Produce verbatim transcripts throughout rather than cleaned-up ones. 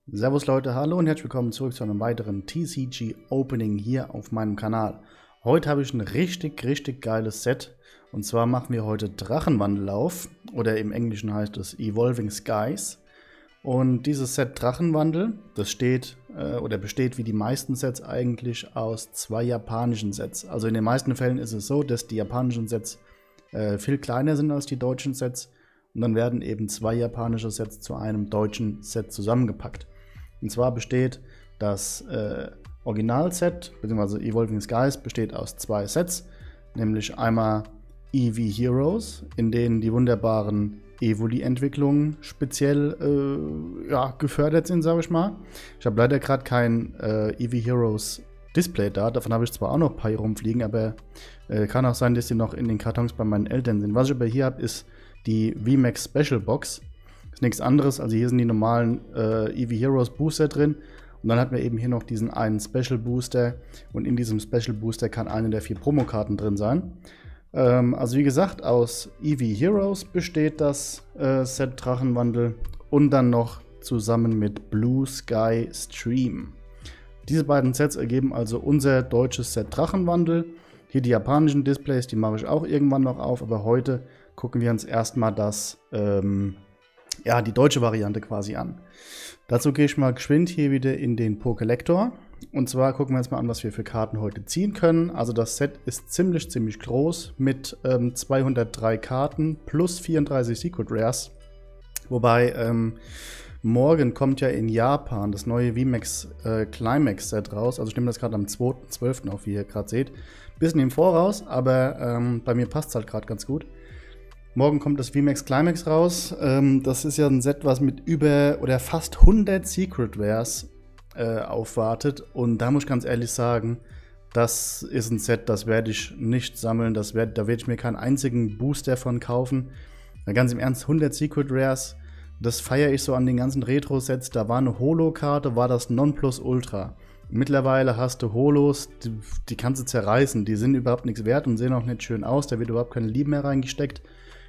Servus Leute, hallo und herzlich willkommen zurück zu einem weiteren T C G Opening hier auf meinem Kanal. Heute habe ich ein richtig, richtig geiles Set. Und zwar machen wir heute Drachenwandellauf, oder im Englischen heißt es Evolving Skies. Und dieses Set Drachenwandel, das steht äh, oder besteht wie die meisten Sets eigentlich aus zwei japanischen Sets. Also in den meisten Fällen ist es so, dass die japanischen Sets äh, viel kleiner sind als die deutschen Sets. Und dann werden eben zwei japanische Sets zu einem deutschen Set zusammengepackt. Und zwar besteht das äh, Originalset, bzw. Evolving Skies, besteht aus zwei Sets, nämlich einmal E V Heroes, in denen die wunderbaren Evoli-Entwicklungen speziell äh, ja, gefördert sind, sage ich mal. Ich habe leider gerade kein äh, E V Heroes Display da, davon habe ich zwar auch noch ein paar hier rumfliegen, aber äh, kann auch sein, dass die noch in den Kartons bei meinen Eltern sind. Was ich aber hier habe, ist die V MAX Special Box. Ist nichts anderes, also hier sind die normalen äh, E V Heroes Booster drin und dann hat man eben hier noch diesen einen Special Booster und in diesem Special Booster kann eine der vier Promokarten drin sein. Ähm, also wie gesagt, aus E V Heroes besteht das äh, Set Drachenwandel und dann noch zusammen mit Blue Sky Stream. Diese beiden Sets ergeben also unser deutsches Set Drachenwandel. Hier die japanischen Displays, die mache ich auch irgendwann noch auf, aber heute gucken wir uns erstmal das ähm, ja, die deutsche Variante quasi an. Dazu gehe ich mal geschwind hier wieder in den Pokélector. Und zwar gucken wir uns mal an, was wir für Karten heute ziehen können. Also das Set ist ziemlich, ziemlich groß mit ähm, zweihundertdrei Karten plus vierunddreißig Secret Rares. Wobei ähm, morgen kommt ja in Japan das neue V MAX äh, Climax Set raus. Also ich nehme das gerade am zweiten zwölften auf, wie ihr gerade seht. Bisschen im Voraus, aber ähm, bei mir passt es halt gerade ganz gut. Morgen kommt das V MAX Climax raus. Ähm, das ist ja ein Set, was mit über oder fast hundert Secret Rares äh, aufwartet. Und da muss ich ganz ehrlich sagen, das ist ein Set, das werde ich nicht sammeln. Das werd, da werde ich mir keinen einzigen Booster von kaufen. Na, ganz im Ernst, hundert Secret Rares, das feiere ich so an den ganzen Retro-Sets. Da war eine Holo-Karte, war das Nonplusultra. Mittlerweile hast du Holos, die, die kannst du zerreißen. Die sind überhaupt nichts wert und sehen auch nicht schön aus. Da wird überhaupt keine Liebe mehr reingesteckt.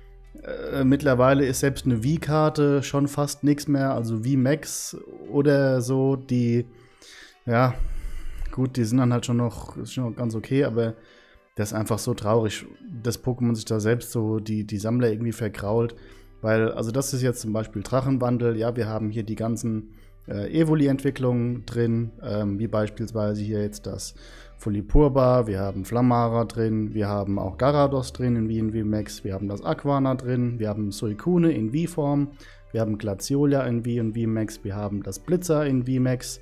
Äh, mittlerweile ist selbst eine V-Karte schon fast nichts mehr, also V MAX oder so, die, ja, gut, die sind dann halt schon noch, ist schon noch ganz okay, aber das ist einfach so traurig, dass Pokémon sich da selbst so die, die Sammler irgendwie vergrault, weil, also das ist jetzt zum Beispiel Drachenwandel, ja, wir haben hier die ganzen äh, Evoli-Entwicklungen drin, ähm, wie beispielsweise hier jetzt das Folipurba, wir haben Flammara drin, wir haben auch Garados drin in V und V MAX, wir haben das Aquana drin, wir haben Suicune in V-Form, wir haben Glaciolia in V und V MAX, wir haben das Blitzer in V MAX.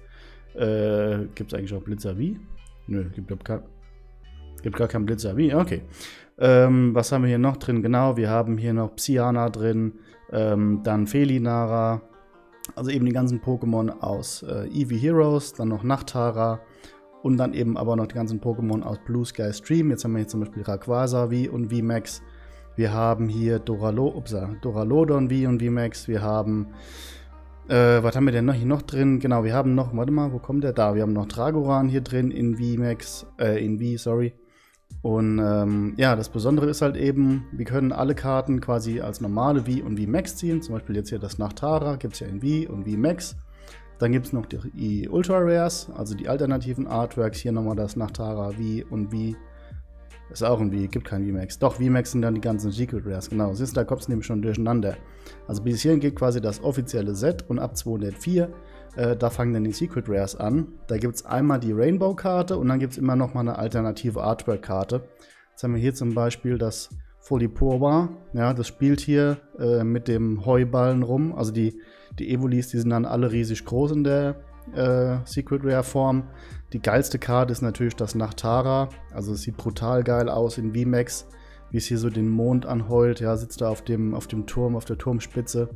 Äh, gibt es eigentlich auch Blitzer V? Nö, gibt, gibt, gar, gibt gar kein Blitzer V, okay. Ähm, was haben wir hier noch drin? Genau, wir haben hier noch Psyana drin, ähm, dann Felinara, also eben die ganzen Pokémon aus äh, E V Heroes, dann noch Nachtara. Und dann eben aber noch die ganzen Pokémon aus Blue Sky Stream. Jetzt haben wir hier zum Beispiel Rayquaza V und V MAX. Wir haben hier Doralo, upsa, Doralodon V und V MAX. Wir haben, äh, was haben wir denn noch hier noch drin? Genau, wir haben noch, warte mal, wo kommt der da? Wir haben noch Dragoran hier drin in V MAX, äh, in V, sorry. Und ähm, ja, das Besondere ist halt eben, wir können alle Karten quasi als normale V und V MAX ziehen. Zum Beispiel jetzt hier das Nachtara, gibt es ja in V und V MAX. Dann gibt es noch die Ultra Rares, also die alternativen Artworks. Hier nochmal das Nachtara V und V. Ist auch ein V, gibt kein V MAX. Doch, V MAX sind dann die ganzen Secret Rares, genau. Siehst du, da kommt es nämlich schon durcheinander. Also bis hierhin geht quasi das offizielle Set und ab zweihundertvier, äh, da fangen dann die Secret Rares an. Da gibt es einmal die Rainbow-Karte und dann gibt es immer nochmal eine alternative Artwork-Karte. Jetzt haben wir hier zum Beispiel das Folipurba, ja, das spielt hier äh, mit dem Heuballen rum. Also die, die Evolis, die sind dann alle riesig groß in der äh, Secret Rare Form. Die geilste Karte ist natürlich das Nachtara. Also es sieht brutal geil aus in V MAX, wie es hier so den Mond anheult. Ja, sitzt da auf dem, auf dem Turm, auf der Turmspitze.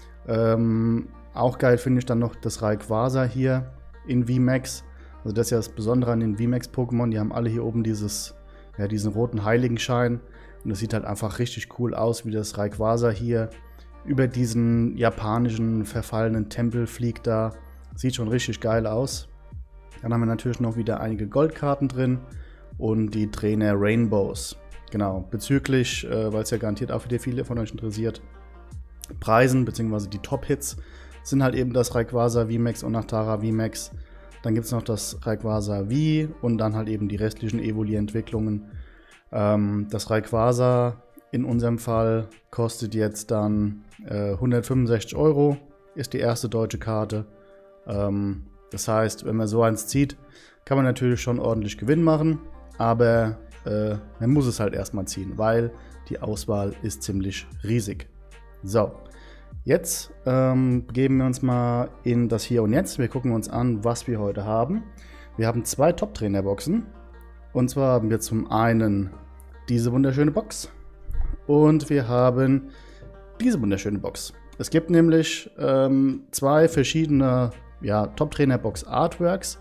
Ähm, auch geil finde ich dann noch das Rayquaza hier in V MAX. Also das ist ja das Besondere an den V MAX Pokémon. Die haben alle hier oben dieses, ja, diesen roten Heiligenschein. Und es sieht halt einfach richtig cool aus, wie das Rayquaza hier über diesen japanischen verfallenen Tempel fliegt da. Sieht schon richtig geil aus. Dann haben wir natürlich noch wieder einige Goldkarten drin und die Trainer Rainbows. Genau, bezüglich, äh, weil es ja garantiert auch wieder viele von euch interessiert, Preisen bzw. die Top-Hits sind halt eben das Rayquaza V MAX und Nachtara V MAX. Dann gibt es noch das Rayquaza V und dann halt eben die restlichen Evoli-Entwicklungen. Ähm, das Rayquaza in unserem Fall kostet jetzt dann äh, hundertfünfundsechzig Euro, ist die erste deutsche Karte. Ähm, das heißt, wenn man so eins zieht, kann man natürlich schon ordentlich Gewinn machen, aber äh, man muss es halt erstmal ziehen, weil die Auswahl ist ziemlich riesig. So, jetzt ähm, begeben wir uns mal in das Hier und Jetzt. Wir gucken uns an, was wir heute haben. Wir haben zwei Top-Trainer-Boxen. Und zwar haben wir zum einen diese wunderschöne Box und wir haben diese wunderschöne Box. Es gibt nämlich ähm, zwei verschiedene ja, Top-Trainer-Box-Artworks.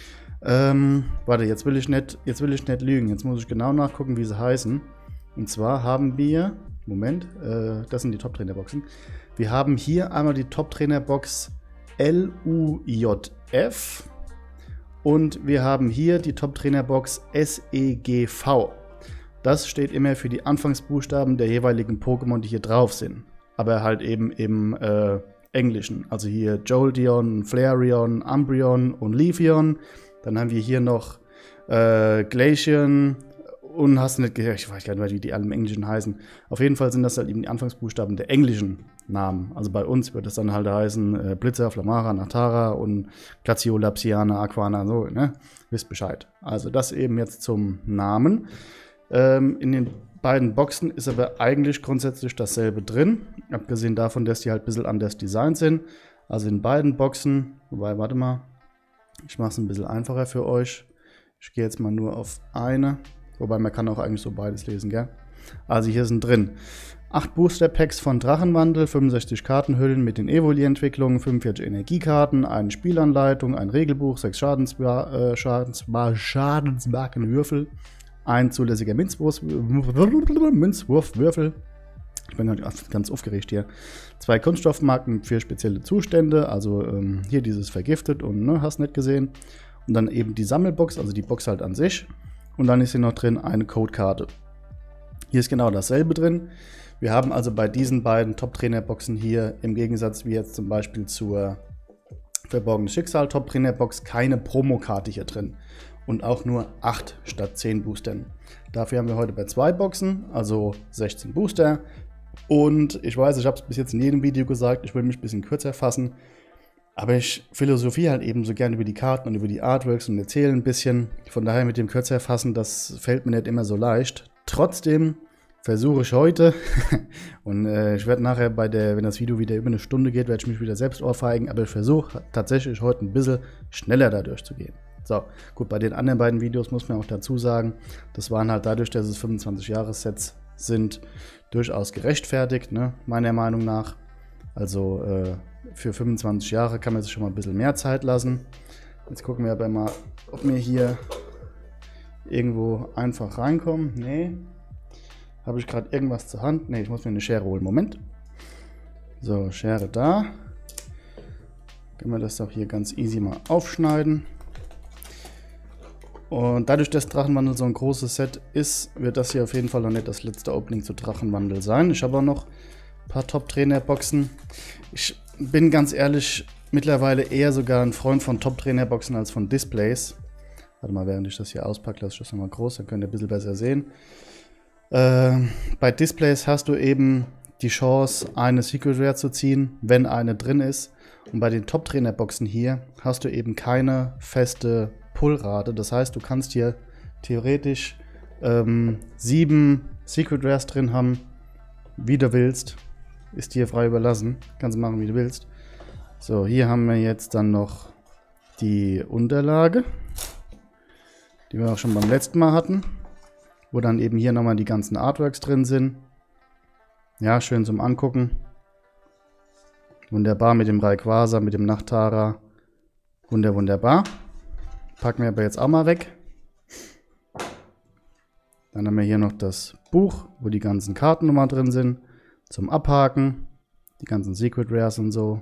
Ähm, warte, jetzt will ich nicht, jetzt will ich nicht lügen. Jetzt muss ich genau nachgucken, wie sie heißen. Und zwar haben wir, Moment, äh, das sind die Top-Trainer-Boxen. Wir haben hier einmal die Top-Trainer-Box L U J F und wir haben hier die Top-Trainer-Box S E G V. Das steht immer für die Anfangsbuchstaben der jeweiligen Pokémon, die hier drauf sind. Aber halt eben im äh, Englischen. Also hier Jolteon, Flareon, Umbreon und Leafeon. Dann haben wir hier noch äh, Glaceon. Und hast du nicht gehört, ich weiß gar nicht, wie die alle im Englischen heißen. Auf jeden Fall sind das halt eben die Anfangsbuchstaben der englischen Namen. Also bei uns wird es dann halt heißen äh, Blitzer, Flamara, Nachtara und Glaceola, Psyana, Aquana, so, ne? Wisst Bescheid. Also das eben jetzt zum Namen. Ähm, in den beiden Boxen ist aber eigentlich grundsätzlich dasselbe drin. Abgesehen davon, dass die halt ein bisschen anders designt sind. Also in beiden Boxen, wobei, warte mal, ich mache es ein bisschen einfacher für euch. Ich gehe jetzt mal nur auf eine. Wobei man kann auch eigentlich so beides lesen, gell? Also hier sind drin acht Booster Packs von Drachenwandel, fünfundsechzig Kartenhüllen mit den Evoli-Entwicklungen, fünfundvierzig Energiekarten, eine Spielanleitung, ein Regelbuch, sechs Schadensbar äh, Schadensbar Schadensmarkenwürfel, ein zulässiger Münzwurf Münzwurfwürfel. Ich bin ganz aufgeregt hier. Zwei Kunststoffmarken für spezielle Zustände, also ähm, hier dieses vergiftet und ne, hast nicht gesehen. Und dann eben die Sammelbox, also die Box halt an sich. Und dann ist hier noch drin eine Codekarte. Hier ist genau dasselbe drin. Wir haben also bei diesen beiden Top-Trainer-Boxen hier im Gegensatz wie jetzt zum Beispiel zur Verborgenes Schicksal Top-Trainer-Box keine Promokarte hier drin. Und auch nur acht statt zehn Boostern. Dafür haben wir heute bei zwei Boxen, also sechzehn Booster. Und ich weiß, ich habe es bis jetzt in jedem Video gesagt, ich will mich ein bisschen kürzer fassen. Aber ich philosophiere halt eben so gerne über die Karten und über die Artworks und erzähle ein bisschen. Von daher mit dem kürzer fassen, das fällt mir nicht immer so leicht. Trotzdem versuche ich heute, und äh, ich werde nachher bei der, wenn das Video wieder über eine Stunde geht, werde ich mich wieder selbst ohrfeigen, aber ich versuche tatsächlich heute ein bisschen schneller da durchzugehen. So, gut, bei den anderen beiden Videos muss man auch dazu sagen, das waren halt dadurch, dass es fünfundzwanzig-Jahres-Sets sind, durchaus gerechtfertigt, ne, meiner Meinung nach. Also äh, für fünfundzwanzig Jahre kann man sich schon mal ein bisschen mehr Zeit lassen. Jetzt gucken wir aber mal, ob wir hier irgendwo einfach reinkommen. Nee. Habe ich gerade irgendwas zur Hand? Nee, ich muss mir eine Schere holen. Moment. So, Schere da. Können wir das doch hier ganz easy mal aufschneiden. Und dadurch, dass Drachenwandel so ein großes Set ist, wird das hier auf jeden Fall noch nicht das letzte Opening zu Drachenwandel sein. Ich habe auch noch ein paar Top-Trainer-Boxen. Ich bin ganz ehrlich mittlerweile eher sogar ein Freund von Top-Trainer-Boxen als von Displays. Warte mal, während ich das hier auspacke, lasse ich das nochmal groß, dann könnt ihr ein bisschen besser sehen. Äh, bei Displays hast du eben die Chance, eine Secret Rare zu ziehen, wenn eine drin ist. Und bei den Top-Trainer-Boxen hier hast du eben keine feste Pullrate. Das heißt, du kannst hier theoretisch ähm, sieben Secret Rares drin haben, wie du willst. Ist dir frei überlassen. Kannst du machen, wie du willst. So, hier haben wir jetzt dann noch die Unterlage, die wir auch schon beim letzten Mal hatten. Wo dann eben hier nochmal die ganzen Artworks drin sind. Ja, schön zum Angucken. Wunderbar mit dem Rayquaza, mit dem Nachtara. Wunder, wunderbar. Packen wir aber jetzt auch mal weg. Dann haben wir hier noch das Buch, wo die ganzen Karten nochmal drin sind. Zum Abhaken. Die ganzen Secret Rares und so.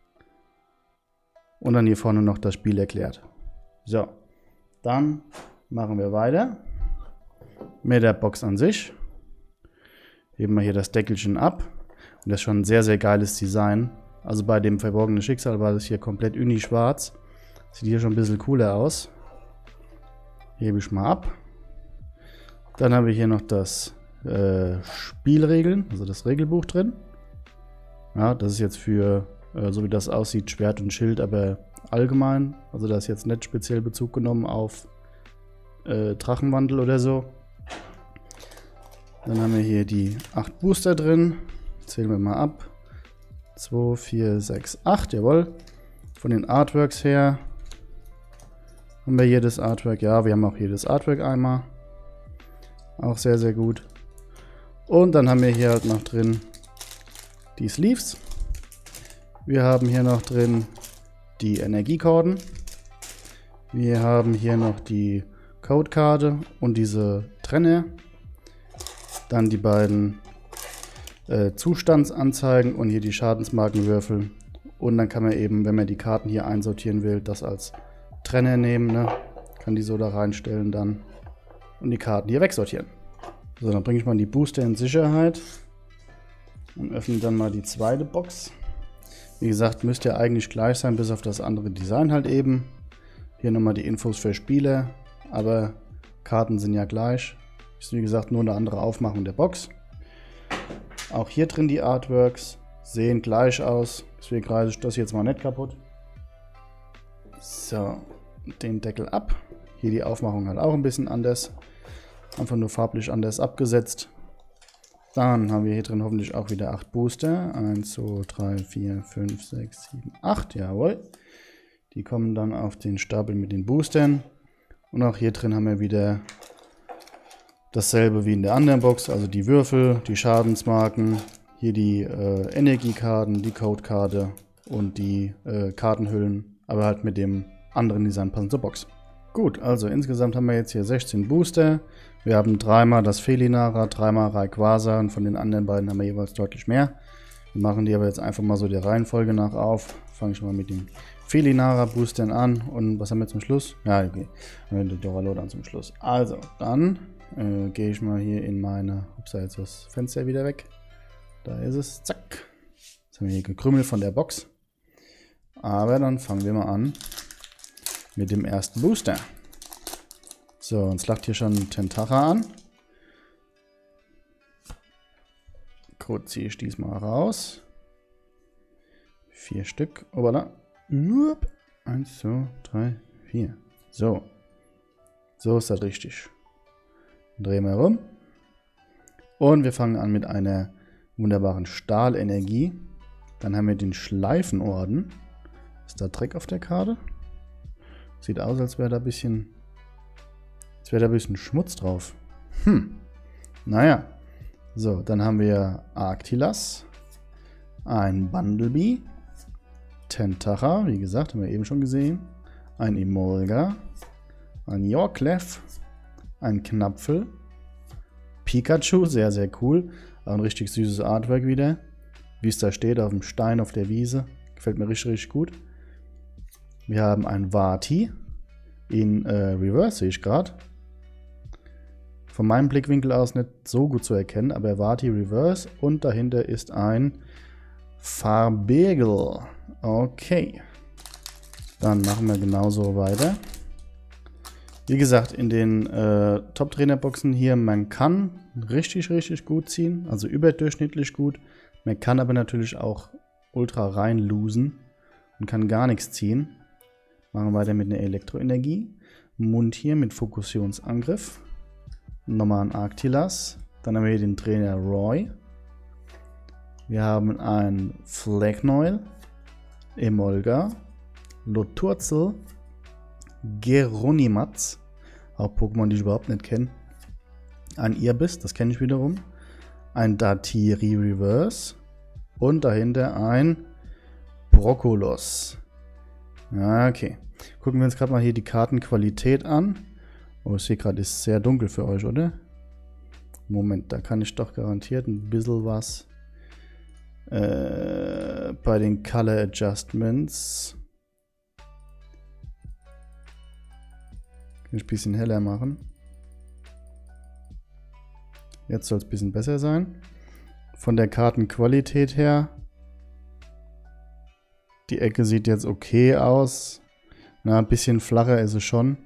Und dann hier vorne noch das Spiel erklärt. So, dann machen wir weiter mit der Box an sich. Heben wir hier das Deckelchen ab. Und das ist schon ein sehr, sehr geiles Design. Also bei dem verborgenen Schicksal war das hier komplett uni-schwarz. Sieht hier schon ein bisschen cooler aus. Hebe ich mal ab. Dann haben wir hier noch das äh, Spielregeln, also das Regelbuch drin. Ja, das ist jetzt für, äh, so wie das aussieht, Schwert und Schild, aber allgemein. Also da ist jetzt nicht speziell Bezug genommen auf äh, Drachenwandel oder so. Dann haben wir hier die acht Booster drin. Zählen wir mal ab. zwei, vier, sechs, acht, jawohl. Von den Artworks her haben wir jedes Artwork. Ja, wir haben auch jedes Artwork einmal. Auch sehr, sehr gut. Und dann haben wir hier halt noch drin die Sleeves. Wir haben hier noch drin die Energiekorden. Wir haben hier noch die Codekarte und diese Trenner. Dann die beiden äh, Zustandsanzeigen und hier die Schadensmarkenwürfel. Und dann kann man eben, wenn man die Karten hier einsortieren will, das als Trenner nehmen. Ne? Kann die so da reinstellen dann und die Karten hier wegsortieren. So, dann bringe ich mal die Booster in Sicherheit und öffne dann mal die zweite Box. Wie gesagt, müsste ja eigentlich gleich sein, bis auf das andere Design halt eben. Hier nochmal die Infos für Spieler, aber Karten sind ja gleich. Ist wie gesagt nur eine andere Aufmachung der Box. Auch hier drin die Artworks sehen gleich aus, deswegen reiße ich das jetzt mal nicht kaputt. So, den Deckel ab. Hier die Aufmachung halt auch ein bisschen anders. Einfach nur farblich anders abgesetzt. Dann haben wir hier drin hoffentlich auch wieder acht Booster. eins, zwei, drei, vier, fünf, sechs, sieben, acht. Jawohl. Die kommen dann auf den Stapel mit den Boostern. Und auch hier drin haben wir wieder dasselbe wie in der anderen Box. Also die Würfel, die Schadensmarken, hier die äh, Energiekarten, die Codekarte und die äh, Kartenhüllen. Aber halt mit dem anderen Design passend zur Box. Gut, also insgesamt haben wir jetzt hier sechzehn Booster. Wir haben dreimal das Felinara, dreimal Rayquaza und von den anderen beiden haben wir jeweils deutlich mehr. Wir machen die aber jetzt einfach mal so der Reihenfolge nach auf. Fange ich mal mit den Felinara Boostern an. Und was haben wir zum Schluss? Ja, okay. Dann haben wir die Doralo dann zum Schluss. Also, dann äh, gehe ich mal hier in meine... Ups, da jetzt das Fenster wieder weg. Da ist es. Zack. Jetzt haben wir hier gekrümmelt von der Box. Aber dann fangen wir mal an mit dem ersten Booster. So, uns lacht hier schon Tentacha an. Code ziehe ich diesmal raus. Vier Stück. Obala. Eins, zwei, drei, vier. So. So ist das richtig. Drehen wir rum. Und wir fangen an mit einer wunderbaren Stahlenergie. Dann haben wir den Schleifenorden. Ist da Dreck auf der Karte? Sieht aus, als wäre da ein bisschen, als wäre da ein bisschen Schmutz drauf. Hm. Naja. So, dann haben wir Arctilas, ein Bumblebee, Tentacha, wie gesagt, haben wir eben schon gesehen, ein Emolga, ein Yorklef, ein Knapfel, Pikachu, sehr, sehr cool, auch ein richtig süßes Artwork wieder, wie es da steht, auf dem Stein auf der Wiese, gefällt mir richtig, richtig gut. Wir haben ein Vati in äh, Reverse, sehe ich gerade. Von meinem Blickwinkel aus nicht so gut zu erkennen, aber Vati Reverse und dahinter ist ein Farbegel. Okay. Dann machen wir genauso weiter. Wie gesagt, in den äh, Top-Trainer-Boxen hier, man kann richtig, richtig gut ziehen, also überdurchschnittlich gut. Man kann aber natürlich auch ultra rein losen und kann gar nichts ziehen. Machen wir weiter mit einer Elektroenergie. Mund hier mit Fokussionsangriff. Nochmal ein Arctilas. Dann haben wir hier den Trainer Roy. Wir haben einen Flagnoil, Emolga, Loturzel, Geronimatz, auch Pokémon, die ich überhaupt nicht kenne. Ein Irbis, das kenne ich wiederum. Ein Datiri Reverse. Und dahinter ein Brokkolos. Okay. Gucken wir uns gerade mal hier die Kartenqualität an. Oh, ich sehe gerade, ist sehr dunkel für euch, oder? Moment, da kann ich doch garantiert ein bisschen was äh, bei den Color Adjustments. Kann ich ein bisschen heller machen. Jetzt soll es ein bisschen besser sein. Von der Kartenqualität her Die Ecke sieht jetzt okay aus. Na, ein bisschen flacher ist es schon.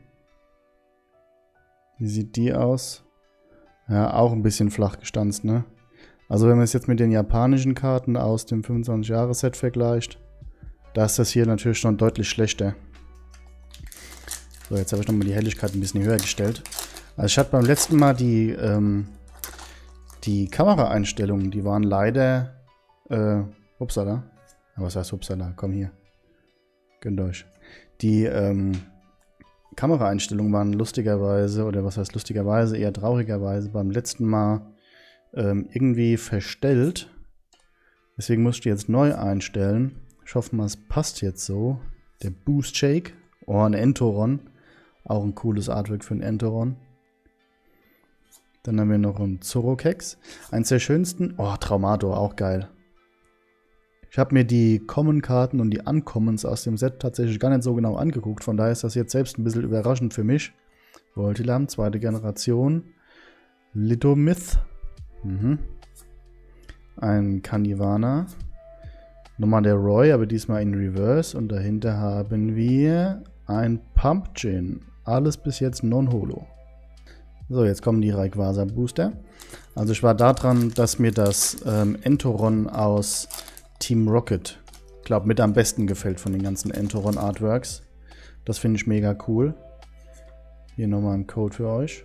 Wie sieht die aus? Ja, auch ein bisschen flach gestanzt, ne? Also wenn man es jetzt mit den japanischen Karten aus dem fünfundzwanzig-Jahres-Set vergleicht, da ist das hier natürlich schon deutlich schlechter. So, jetzt habe ich nochmal die Helligkeit ein bisschen höher gestellt. Also ich hatte beim letzten Mal die, ähm, die Kameraeinstellungen, die waren leider, äh, upsala. Was heißt upsala? Komm hier. Gönnt euch. Die, ähm, Kameraeinstellungen waren lustigerweise, oder was heißt lustigerweise, eher traurigerweise beim letzten Mal ähm, irgendwie verstellt. Deswegen musste ich jetzt neu einstellen. Ich hoffe mal, es passt jetzt so. Der Boost Shake. Oh, ein Entoron. Auch ein cooles Artwork für ein Entoron. Dann haben wir noch einen Zorokex. Eins der schönsten. Oh, Traumator, auch geil. Ich habe mir die Common-Karten und die Uncommons aus dem Set tatsächlich gar nicht so genau angeguckt. Von daher ist das jetzt selbst ein bisschen überraschend für mich. Voltilam, zweite Generation. Litomyth. Mhm. Ein Kanivana. Nochmal der Roy, aber diesmal in Reverse. Und dahinter haben wir ein Pumpkin. Alles bis jetzt Non-Holo. So, jetzt kommen die Rayquaza Booster. Also ich war da dran, dass mir das ähm, Entoron aus Team Rocket, ich glaube, mit am besten gefällt von den ganzen Entoron Artworks. Das finde ich mega cool. Hier nochmal ein Code für euch.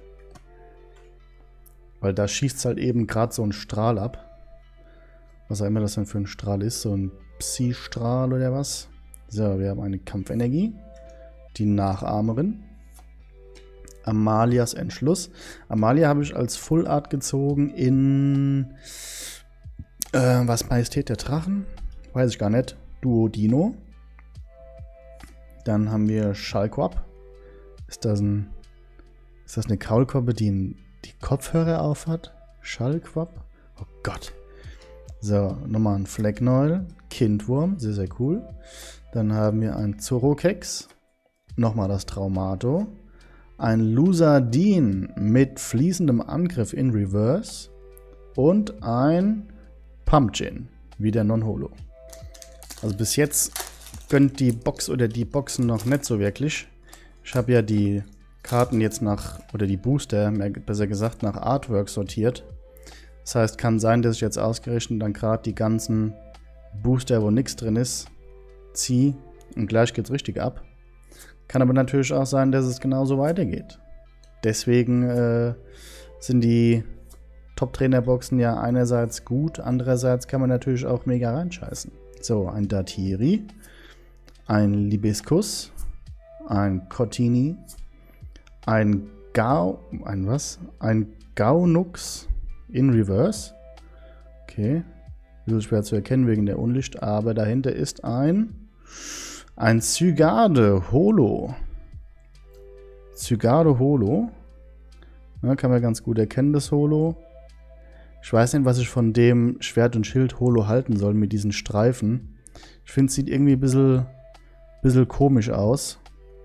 Weil da schießt es halt eben gerade so ein Strahl ab. Was auch immer das denn für ein Strahl ist. So ein Psi-Strahl oder was. So, wir haben eine Kampfenergie. Die Nachahmerin. Amalias Entschluss. Amalia habe ich als Full Art gezogen in... Äh, was Majestät der Drachen? Weiß ich gar nicht. Duodino. Dann haben wir Schallquap. Ist das ein... Ist das eine Kaulquappe, die die Kopfhörer aufhat? Schallquap? Oh Gott. So, nochmal ein Flecknäuel. Kindwurm, sehr, sehr cool. Dann haben wir ein Zorokex. Nochmal das Traumato. Ein Lusadin mit fließendem Angriff in Reverse. Und ein Pumpkin, wieder Non-Holo. Also bis jetzt gönnt die Box oder die Boxen noch nicht so wirklich. Ich habe ja die Karten jetzt nach, oder die Booster, mehr, besser gesagt, nach Artwork sortiert. Das heißt, kann sein, dass ich jetzt ausgerechnet dann gerade die ganzen Booster, wo nichts drin ist, ziehe und gleich geht es richtig ab. Kann aber natürlich auch sein, dass es genauso weitergeht. Deswegen äh, sind die Top-Trainer-Boxen ja einerseits gut, andererseits kann man natürlich auch mega reinscheißen. So, ein Datiri, ein Libiscus, ein Cortini, ein Gau, ein was? Ein Gaunux in Reverse. Okay, ein bisschen schwer zu erkennen wegen der Unlicht, aber dahinter ist ein ein Zygarde Holo. Zygarde Holo. Ja, kann man ganz gut erkennen, das Holo. Ich weiß nicht, was ich von dem Schwert- und Schild-Holo halten soll mit diesen Streifen. Ich finde, es sieht irgendwie ein bisschen, bisschen komisch aus.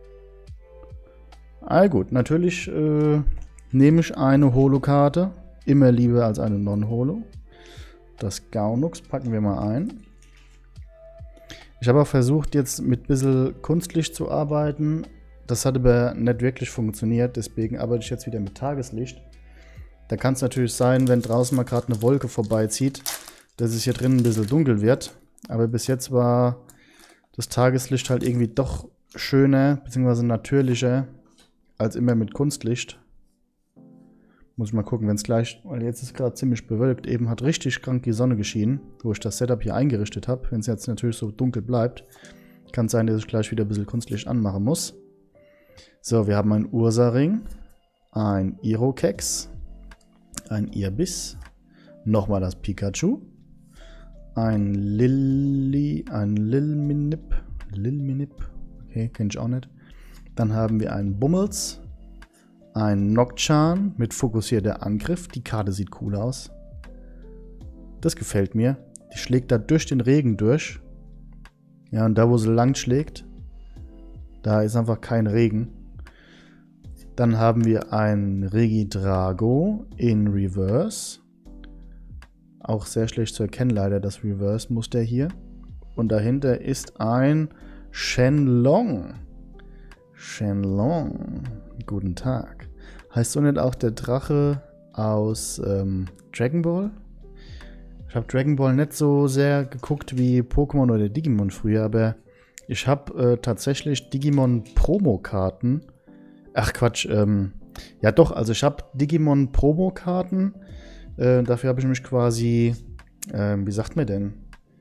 Ah gut, natürlich äh, nehme ich eine Holo-Karte. Immer lieber als eine Non-Holo. Das Gaunux packen wir mal ein. Ich habe auch versucht, jetzt mit ein bisschen Kunstlicht zu arbeiten. Das hat aber nicht wirklich funktioniert. Deswegen arbeite ich jetzt wieder mit Tageslicht. Da kann es natürlich sein, wenn draußen mal gerade eine Wolke vorbeizieht, dass es hier drinnen ein bisschen dunkel wird. Aber bis jetzt war das Tageslicht halt irgendwie doch schöner bzw. natürlicher als immer mit Kunstlicht. Muss ich mal gucken, wenn es gleich, weil jetzt ist gerade ziemlich bewölkt, eben hat richtig krank die Sonne geschienen, wo ich das Setup hier eingerichtet habe. Wenn es jetzt natürlich so dunkel bleibt, kann es sein, dass ich gleich wieder ein bisschen Kunstlicht anmachen muss. So, wir haben einen Ursaring, ein Irokex, ein Irbis, nochmal das Pikachu, ein Lilli, ein Lilminip, Lilminip, okay, kenne ich auch nicht. Dann haben wir einen Bummels, ein Nocturne mit fokussierter Angriff. Die Karte sieht cool aus. Das gefällt mir. Die schlägt da durch den Regen durch. Ja, und da, wo sie lang schlägt, da ist einfach kein Regen. Dann haben wir ein Regidrago in Reverse. Auch sehr schlecht zu erkennen leider, das Reverse-Muster hier. und dahinter ist ein Shenlong. Shenlong. Guten Tag. Heißt so nicht auch der Drache aus ähm, Dragon Ball? Ich habe Dragon Ball nicht so sehr geguckt wie Pokémon oder Digimon früher, aber ich habe äh, tatsächlich Digimon Promokarten. Ach Quatsch, ähm, ja doch, also ich habe Digimon Promokarten. Äh, dafür habe ich mich quasi, ähm, wie sagt man denn?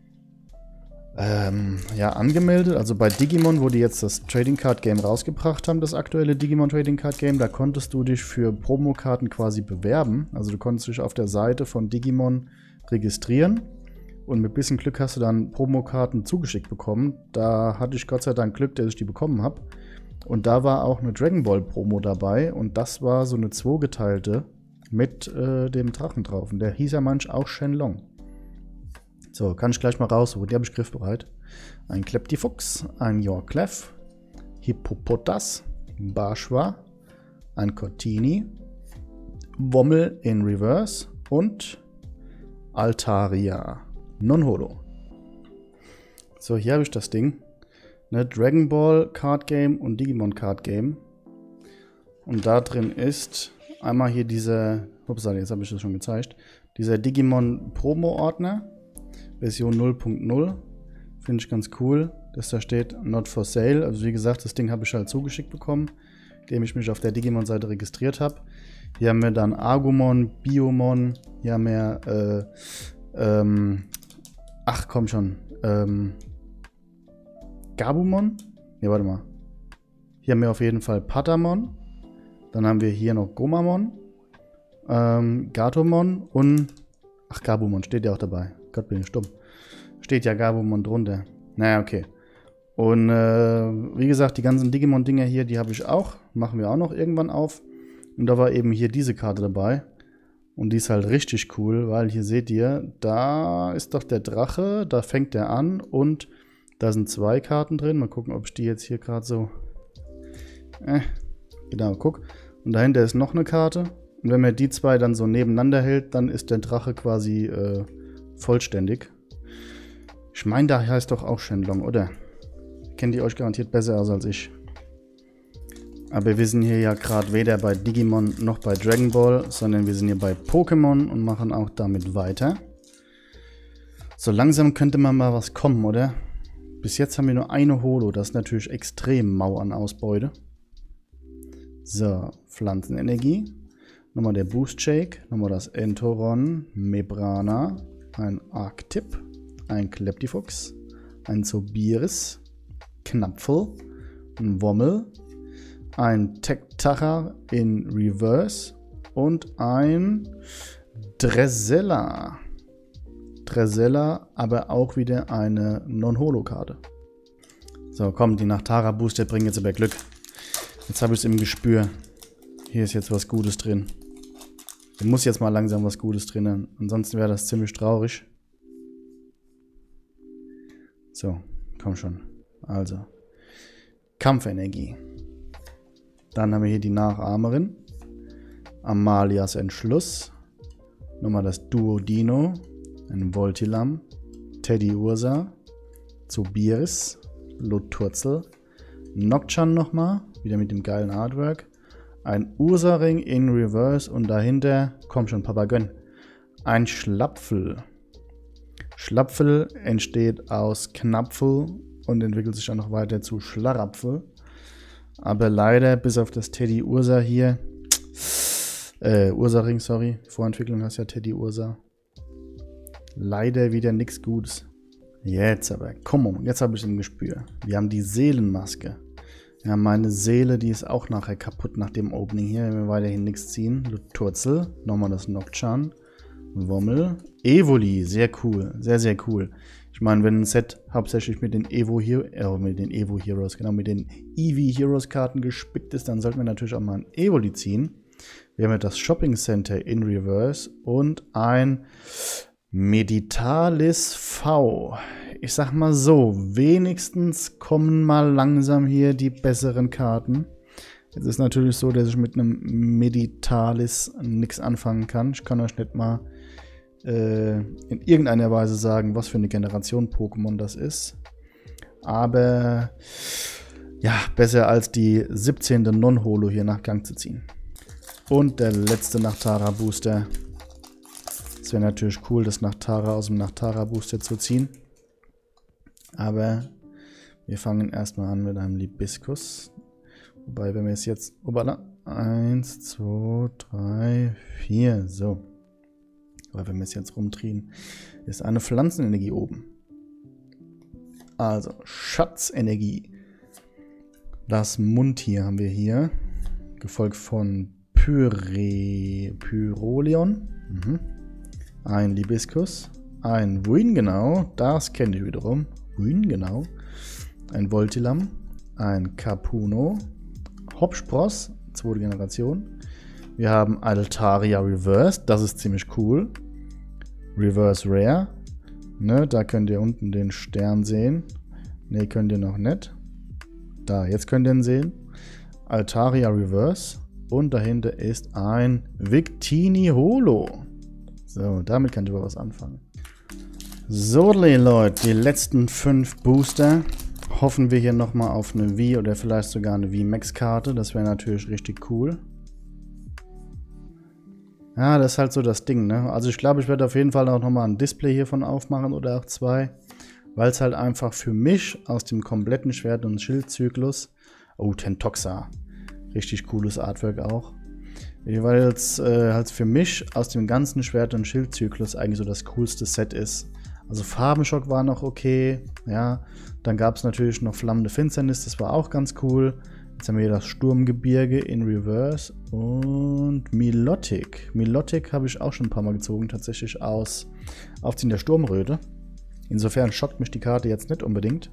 Ähm, ja, angemeldet. Also bei Digimon, wo die jetzt das Trading Card Game rausgebracht haben, das aktuelle Digimon Trading Card Game, da konntest du dich für Promokarten quasi bewerben. Also du konntest dich auf der Seite von Digimon registrieren und mit bisschen Glück hast du dann Promokarten zugeschickt bekommen. Da hatte ich Gott sei Dank Glück, dass ich die bekommen habe. Und da war auch eine Dragon Ball Promo dabei und das war so eine zweigeteilte mit äh, dem Drachen drauf. Und der hieß ja manch auch Shenlong. So, kann ich gleich mal raussuchen. Die habe ich griffbereit. Ein Kleptifuchs, ein Yorklef, Hippopotas, Barschwa, ein Cortini, Wommel in Reverse und Altaria. Non-Holo. So, hier habe ich das Ding. Ne, Dragon Ball Card Game und Digimon Card Game. Und da drin ist einmal hier dieser, upsala, jetzt habe ich das schon gezeigt, dieser Digimon Promo Ordner. Version null punkt null. Finde ich ganz cool, dass da steht Not for Sale. Also wie gesagt, das Ding habe ich halt zugeschickt bekommen, indem ich mich auf der Digimon-Seite registriert habe. Hier haben wir dann Agumon, Biomon. Hier haben wir, äh, ähm, ach komm schon, ähm, Gabumon? Ne, warte mal. Hier haben wir auf jeden Fall Patamon. Dann haben wir hier noch Gomamon, ähm, Gatomon und, ach, Gabumon steht ja auch dabei. Gott, bin ich stumm. Steht ja Gabumon drunter. Naja, okay. Und äh, wie gesagt, die ganzen Digimon-Dinger hier, die habe ich auch. Machen wir auch noch irgendwann auf. Und da war eben hier diese Karte dabei. Und die ist halt richtig cool, weil hier seht ihr, da ist doch der Drache, da fängt der an und da sind zwei Karten drin. Mal gucken, ob ich die jetzt hier gerade so... Äh, genau, guck. Und dahinter ist noch eine Karte. Und wenn man die zwei dann so nebeneinander hält, dann ist der Drache quasi... Äh, vollständig. Ich meine, da heißt doch auch Shenlong, oder? Kennt ihr euch garantiert besser aus als ich. Aber wir sind hier ja gerade weder bei Digimon noch bei Dragon Ball, sondern wir sind hier bei Pokémon und machen auch damit weiter. So langsam könnte man mal was kommen, oder? Bis jetzt haben wir nur eine Holo, das ist natürlich extrem mau an Ausbeute. So, Pflanzenenergie. Nochmal der Boost Shake, nochmal das Entoron, Mebrana, ein Arctip, ein Kleptifuchs, ein Zobiris, Knapfel, ein Wommel, ein Tectara in Reverse und ein Dresella. Dresella, aber auch wieder eine Non-Holo-Karte. So, komm, die Nachtara Booster bringen jetzt aber Glück. Jetzt habe ich es im Gespür. Hier ist jetzt was Gutes drin. Hier muss jetzt mal langsam was Gutes drinnen. Ansonsten wäre das ziemlich traurig. So, komm schon. Also, Kampfenergie. Dann haben wir hier die Nachahmerin. Amalias Entschluss. Nochmal das Duodino. Ein Voltilam. Teddy Ursa. Zobiris. Loturzel. Nocturne nochmal. Wieder mit dem geilen Artwork. Ein Ursa-Ring in Reverse und dahinter, komm schon, Papa, gönn, ein Schlapfel. Schlapfel entsteht aus Knapfel und entwickelt sich dann noch weiter zu Schlarapfel. Aber leider, bis auf das Teddy Ursa hier, äh, Ursa-Ring, sorry, Vorentwicklung heißt ja Teddy Ursa. Leider wieder nichts Gutes. Jetzt aber, komm on, jetzt habe ich ein Gespür. Wir haben die Seelenmaske. Ja, meine Seele, die ist auch nachher kaputt nach dem Opening hier, wenn wir weiterhin nichts ziehen. Luturzel, nochmal das Nocturne, Wommel, Evoli, sehr cool, sehr, sehr cool. Ich meine, wenn ein Set hauptsächlich mit den Evo Hero, äh, mit den Evo Heroes, genau, mit den Eevee Heroes Karten gespickt ist, dann sollten wir natürlich auch mal ein Evoli ziehen. Wir haben ja das Shopping Center in Reverse und ein Meditalis V. Ich sag mal so, wenigstens kommen mal langsam hier die besseren Karten. Jetzt ist natürlich so, dass ich mit einem Meditalis nichts anfangen kann. Ich kann euch nicht mal äh, in irgendeiner Weise sagen, was für eine Generation Pokémon das ist. Aber ja, besser als die siebzehnte Non-Holo hier nach Gang zu ziehen. Und der letzte Nachtara Booster. Es wäre natürlich cool, das Nachtara aus dem Nachtara Booster zu ziehen. Aber wir fangen erstmal an mit einem Libiskus. Wobei, wenn wir es jetzt... Obala, eins, zwei, drei, vier. So. Aber wenn wir es jetzt rumdrehen, ist eine Pflanzenenergie oben. Also, Schatzenergie. Das Mundtier haben wir hier. Gefolgt von Pyre, Pyroleon. Mhm. Ein Libiskus. Ein Wingenau. Das kennt ihr wiederum. Wingenau. Ein Voltilam. Ein Capuno. Hopspross. Zweite Generation. Wir haben Altaria Reverse. Das ist ziemlich cool. Reverse Rare. Ne, da könnt ihr unten den Stern sehen. Ne, könnt ihr noch nicht. Da, jetzt könnt ihr ihn sehen. Altaria Reverse. Und dahinter ist ein Victini Holo. So, damit könnt ihr aber was anfangen. So, Leute, die letzten fünf Booster. Hoffen wir hier nochmal auf eine V oder vielleicht sogar eine V-Max-Karte. Das wäre natürlich richtig cool. Ja, das ist halt so das Ding, ne? Also ich glaube, ich werde auf jeden Fall auch nochmal ein Display hiervon aufmachen oder auch zwei. Weil es halt einfach für mich aus dem kompletten Schwert- und Schildzyklus... Oh, Tentoxa. Richtig cooles Artwork auch. Weil es äh, halt für mich aus dem ganzen Schwert- und Schildzyklus eigentlich so das coolste Set ist. Also Farbenschock war noch okay, ja. Dann gab es natürlich noch Flammende Finsternis, das war auch ganz cool. Jetzt haben wir hier das Sturmgebirge in Reverse und Milotic. Milotic habe ich auch schon ein paar Mal gezogen, tatsächlich aus Aufziehen der Sturmröte. Insofern schockt mich die Karte jetzt nicht unbedingt.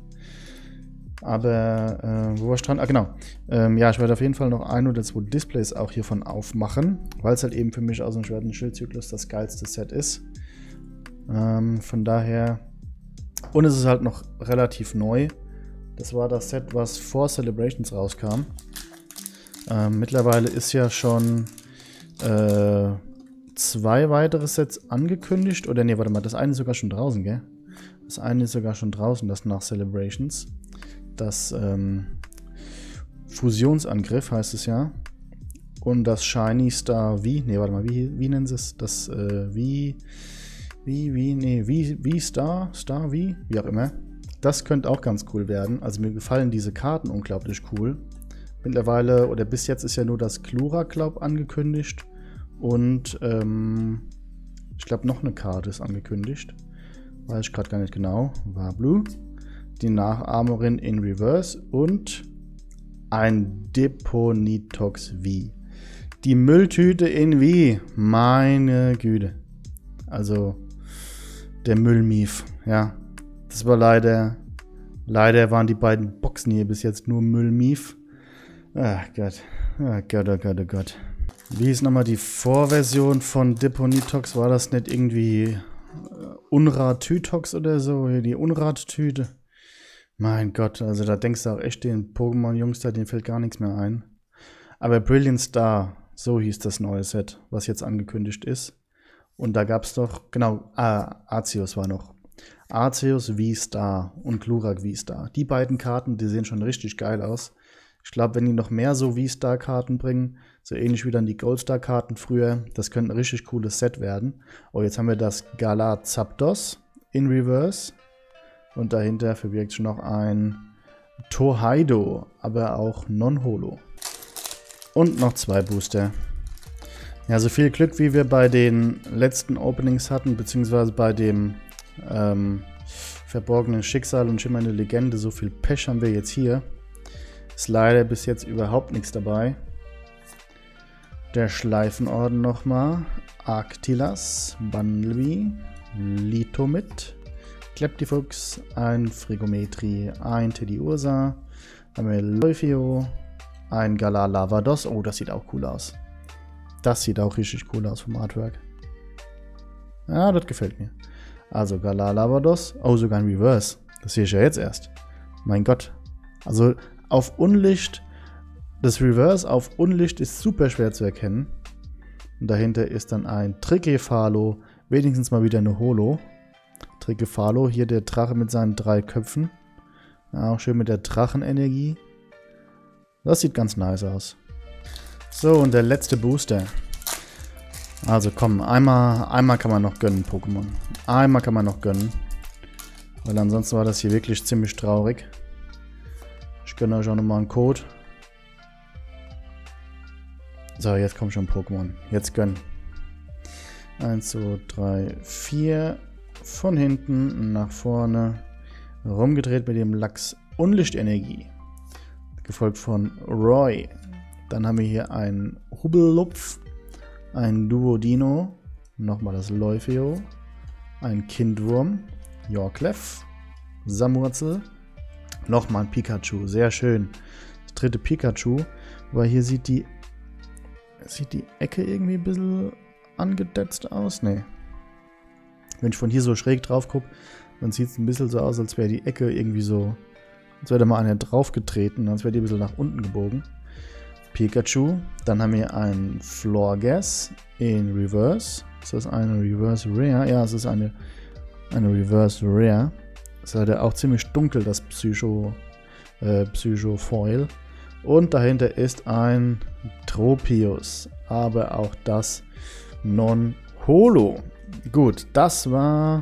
Aber, äh, wo war ich dran? Ah, genau. Ähm, ja, ich werde auf jeden Fall noch ein oder zwei Displays auch hiervon aufmachen, weil es halt eben für mich aus dem Schwert- und Schildzyklus das geilste Set ist. Ähm, von daher... Und es ist halt noch relativ neu. Das war das Set, was vor Celebrations rauskam. Ähm, mittlerweile ist ja schon äh, zwei weitere Sets angekündigt. Oder nee, warte mal, das eine ist sogar schon draußen, gell? Das eine ist sogar schon draußen, das nach Celebrations. Das ähm, Fusionsangriff heißt es ja. Und das Shiny Star V. Nee, warte mal, wie, wie nennen sie es? Das äh, V... Wie, wie, nee, wie, wie Star, Star, wie, wie auch immer. Das könnte auch ganz cool werden. Also mir gefallen diese Karten unglaublich cool. Mittlerweile, oder bis jetzt ist ja nur das Klura, glaub, angekündigt. Und, ähm, ich glaube noch eine Karte ist angekündigt. Weiß ich gerade gar nicht genau. War Blue. Die Nachahmerin in Reverse und ein Deponitox V. Die Mülltüte in V. Meine Güte. Also... Der Müllmief, ja. Das war leider, leider waren die beiden Boxen hier bis jetzt nur Müllmief. Ach Gott, ach Gott, oh Gott, oh Gott. Wie ist nochmal die Vorversion von Deponitox? War das nicht irgendwie Unrat-Tytox oder so? Die Unrat-Tüte. Mein Gott, also da denkst du auch echt den Pokémon-Jungs da, denen fällt gar nichts mehr ein. Aber Brilliant Star, so hieß das neue Set, was jetzt angekündigt ist. Und da gab es doch, genau, ah, Arceus war noch. Arceus V-Star und Glurak V-Star. Die beiden Karten, die sehen schon richtig geil aus. Ich glaube, wenn die noch mehr so V-Star-Karten bringen, so ähnlich wie dann die Gold-Star-Karten früher, das könnte ein richtig cooles Set werden. Oh, jetzt haben wir das Galar Zapdos in Reverse. Und dahinter verbirgt sich noch ein Torheido, aber auch Non-Holo. Und noch zwei Booster. Ja, so viel Glück, wie wir bei den letzten Openings hatten, beziehungsweise bei dem ähm, verborgenen Schicksal und schimmernde Legende, so viel Pech haben wir jetzt hier. Ist leider bis jetzt überhaupt nichts dabei. Der Schleifenorden nochmal. Arctilas, Bunnelby, Litomid, Kleptifuchs, ein Frigometri, ein Teddiursa, dann haben wir Leufio, ein Galar Lavados. Oh, das sieht auch cool aus. Das sieht auch richtig cool aus vom Artwork. Ja, das gefällt mir. Also Galar Lavados. Oh, sogar ein Reverse. Das sehe ich ja jetzt erst. Mein Gott. Also auf Unlicht, das Reverse auf Unlicht ist super schwer zu erkennen. Und dahinter ist dann ein Tricephalo, wenigstens mal wieder eine Holo. Trickefalo, hier der Drache mit seinen drei Köpfen. Ja, auch schön mit der Drachenenergie. Das sieht ganz nice aus. So, und der letzte Booster. Also komm, einmal, einmal kann man noch gönnen, Pokémon. Einmal kann man noch gönnen. Weil ansonsten war das hier wirklich ziemlich traurig. Ich gönne euch auch nochmal einen Code. So, jetzt kommt schon Pokémon. Jetzt gönnen. eins, zwei, drei, vier. Von hinten nach vorne. Rumgedreht mit dem Lachs Unlichtenergie. Gefolgt von Roy. Dann haben wir hier einen Hubbellupf. Ein Duodino. Nochmal das Leufeo. Ein Kindwurm. Yorklef. Samurzel. Nochmal ein Pikachu. Sehr schön. Das dritte Pikachu. Weil hier sieht die sieht die Ecke irgendwie ein bisschen angedetzt aus. Nee. Wenn ich von hier so schräg drauf gucke, dann sieht es ein bisschen so aus, als wäre die Ecke irgendwie so, als wäre da mal einer draufgetreten, als wäre die ein bisschen nach unten gebogen. Pikachu. Dann haben wir einen Florges in Reverse. Ist das eine Reverse Rare? Ja, es ist eine, eine Reverse Rare. Das ist halt auch ziemlich dunkel, das Psycho, äh, Psycho Foil. Und dahinter ist ein Tropius. Aber auch das Non-Holo. Gut, das war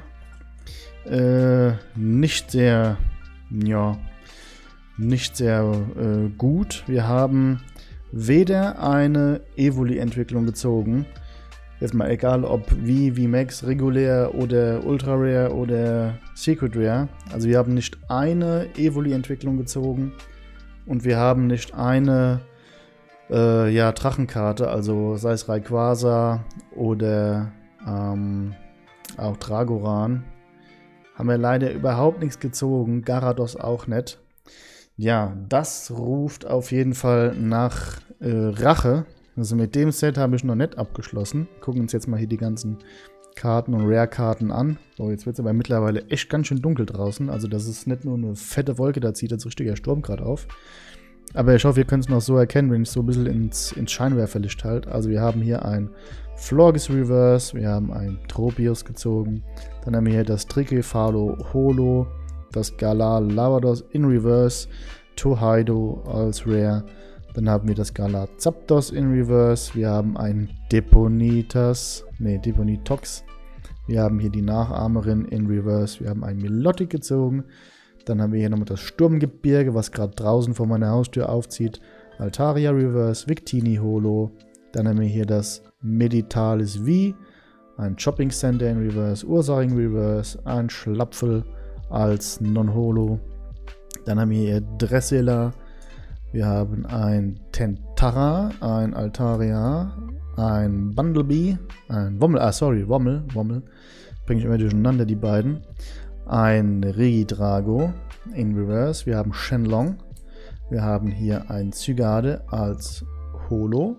äh, nicht sehr, ja, nicht sehr äh, gut. Wir haben weder eine Evoli-Entwicklung gezogen, jetzt mal egal ob wie, wie Max, regulär oder Ultra Rare oder Secret Rare. Also wir haben nicht eine Evoli-Entwicklung gezogen und wir haben nicht eine äh, ja, Drachenkarte, also sei es Rayquaza oder ähm, auch Dragoran. Haben wir leider überhaupt nichts gezogen, Garados auch nicht. Ja, das ruft auf jeden Fall nach äh, Rache. Also mit dem Set habe ich noch nicht abgeschlossen. Gucken uns jetzt mal hier die ganzen Karten und Rare-Karten an. So, jetzt wird es aber mittlerweile echt ganz schön dunkel draußen. Also das ist nicht nur eine fette Wolke, da zieht jetzt richtiger Sturm gerade auf. Aber ich hoffe, ihr könnt es noch so erkennen, wenn ich so ein bisschen ins, ins Scheinwerferlicht halte. Also wir haben hier ein Florges Reverse, wir haben ein Tropius gezogen. Dann haben wir hier das Trickefalo Holo, das Galar Lavados in Reverse, Toohaydo als Rare. Dann haben wir das Galar Zapdos in Reverse. Wir haben ein Deponitas, ne, Deponitox. Wir haben hier die Nachahmerin in Reverse. Wir haben ein Milotic gezogen. Dann haben wir hier nochmal das Sturmgebirge, was gerade draußen vor meiner Haustür aufzieht. Altaria Reverse, Victini Holo. Dann haben wir hier das Meditalis V, ein Shopping Center in Reverse, Ursaching Reverse, ein Schlapfel als Non-Holo. Dann haben wir hier Dressela. Wir haben ein Tentara, ein Altaria, ein Bumblebee, ein Wommel, ah sorry, Wommel, Wommel, bringe ich immer durcheinander die beiden. Ein Regidrago in Reverse, wir haben Shenlong, wir haben hier ein Zygarde als Holo.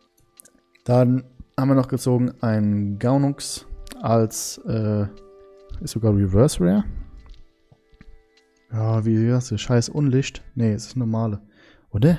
Dann haben wir noch gezogen ein Gaunux als, äh, ist sogar Reverse Rare. Ja, wie gesagt, scheiß Unlicht. Ne, es ist normale. Oder?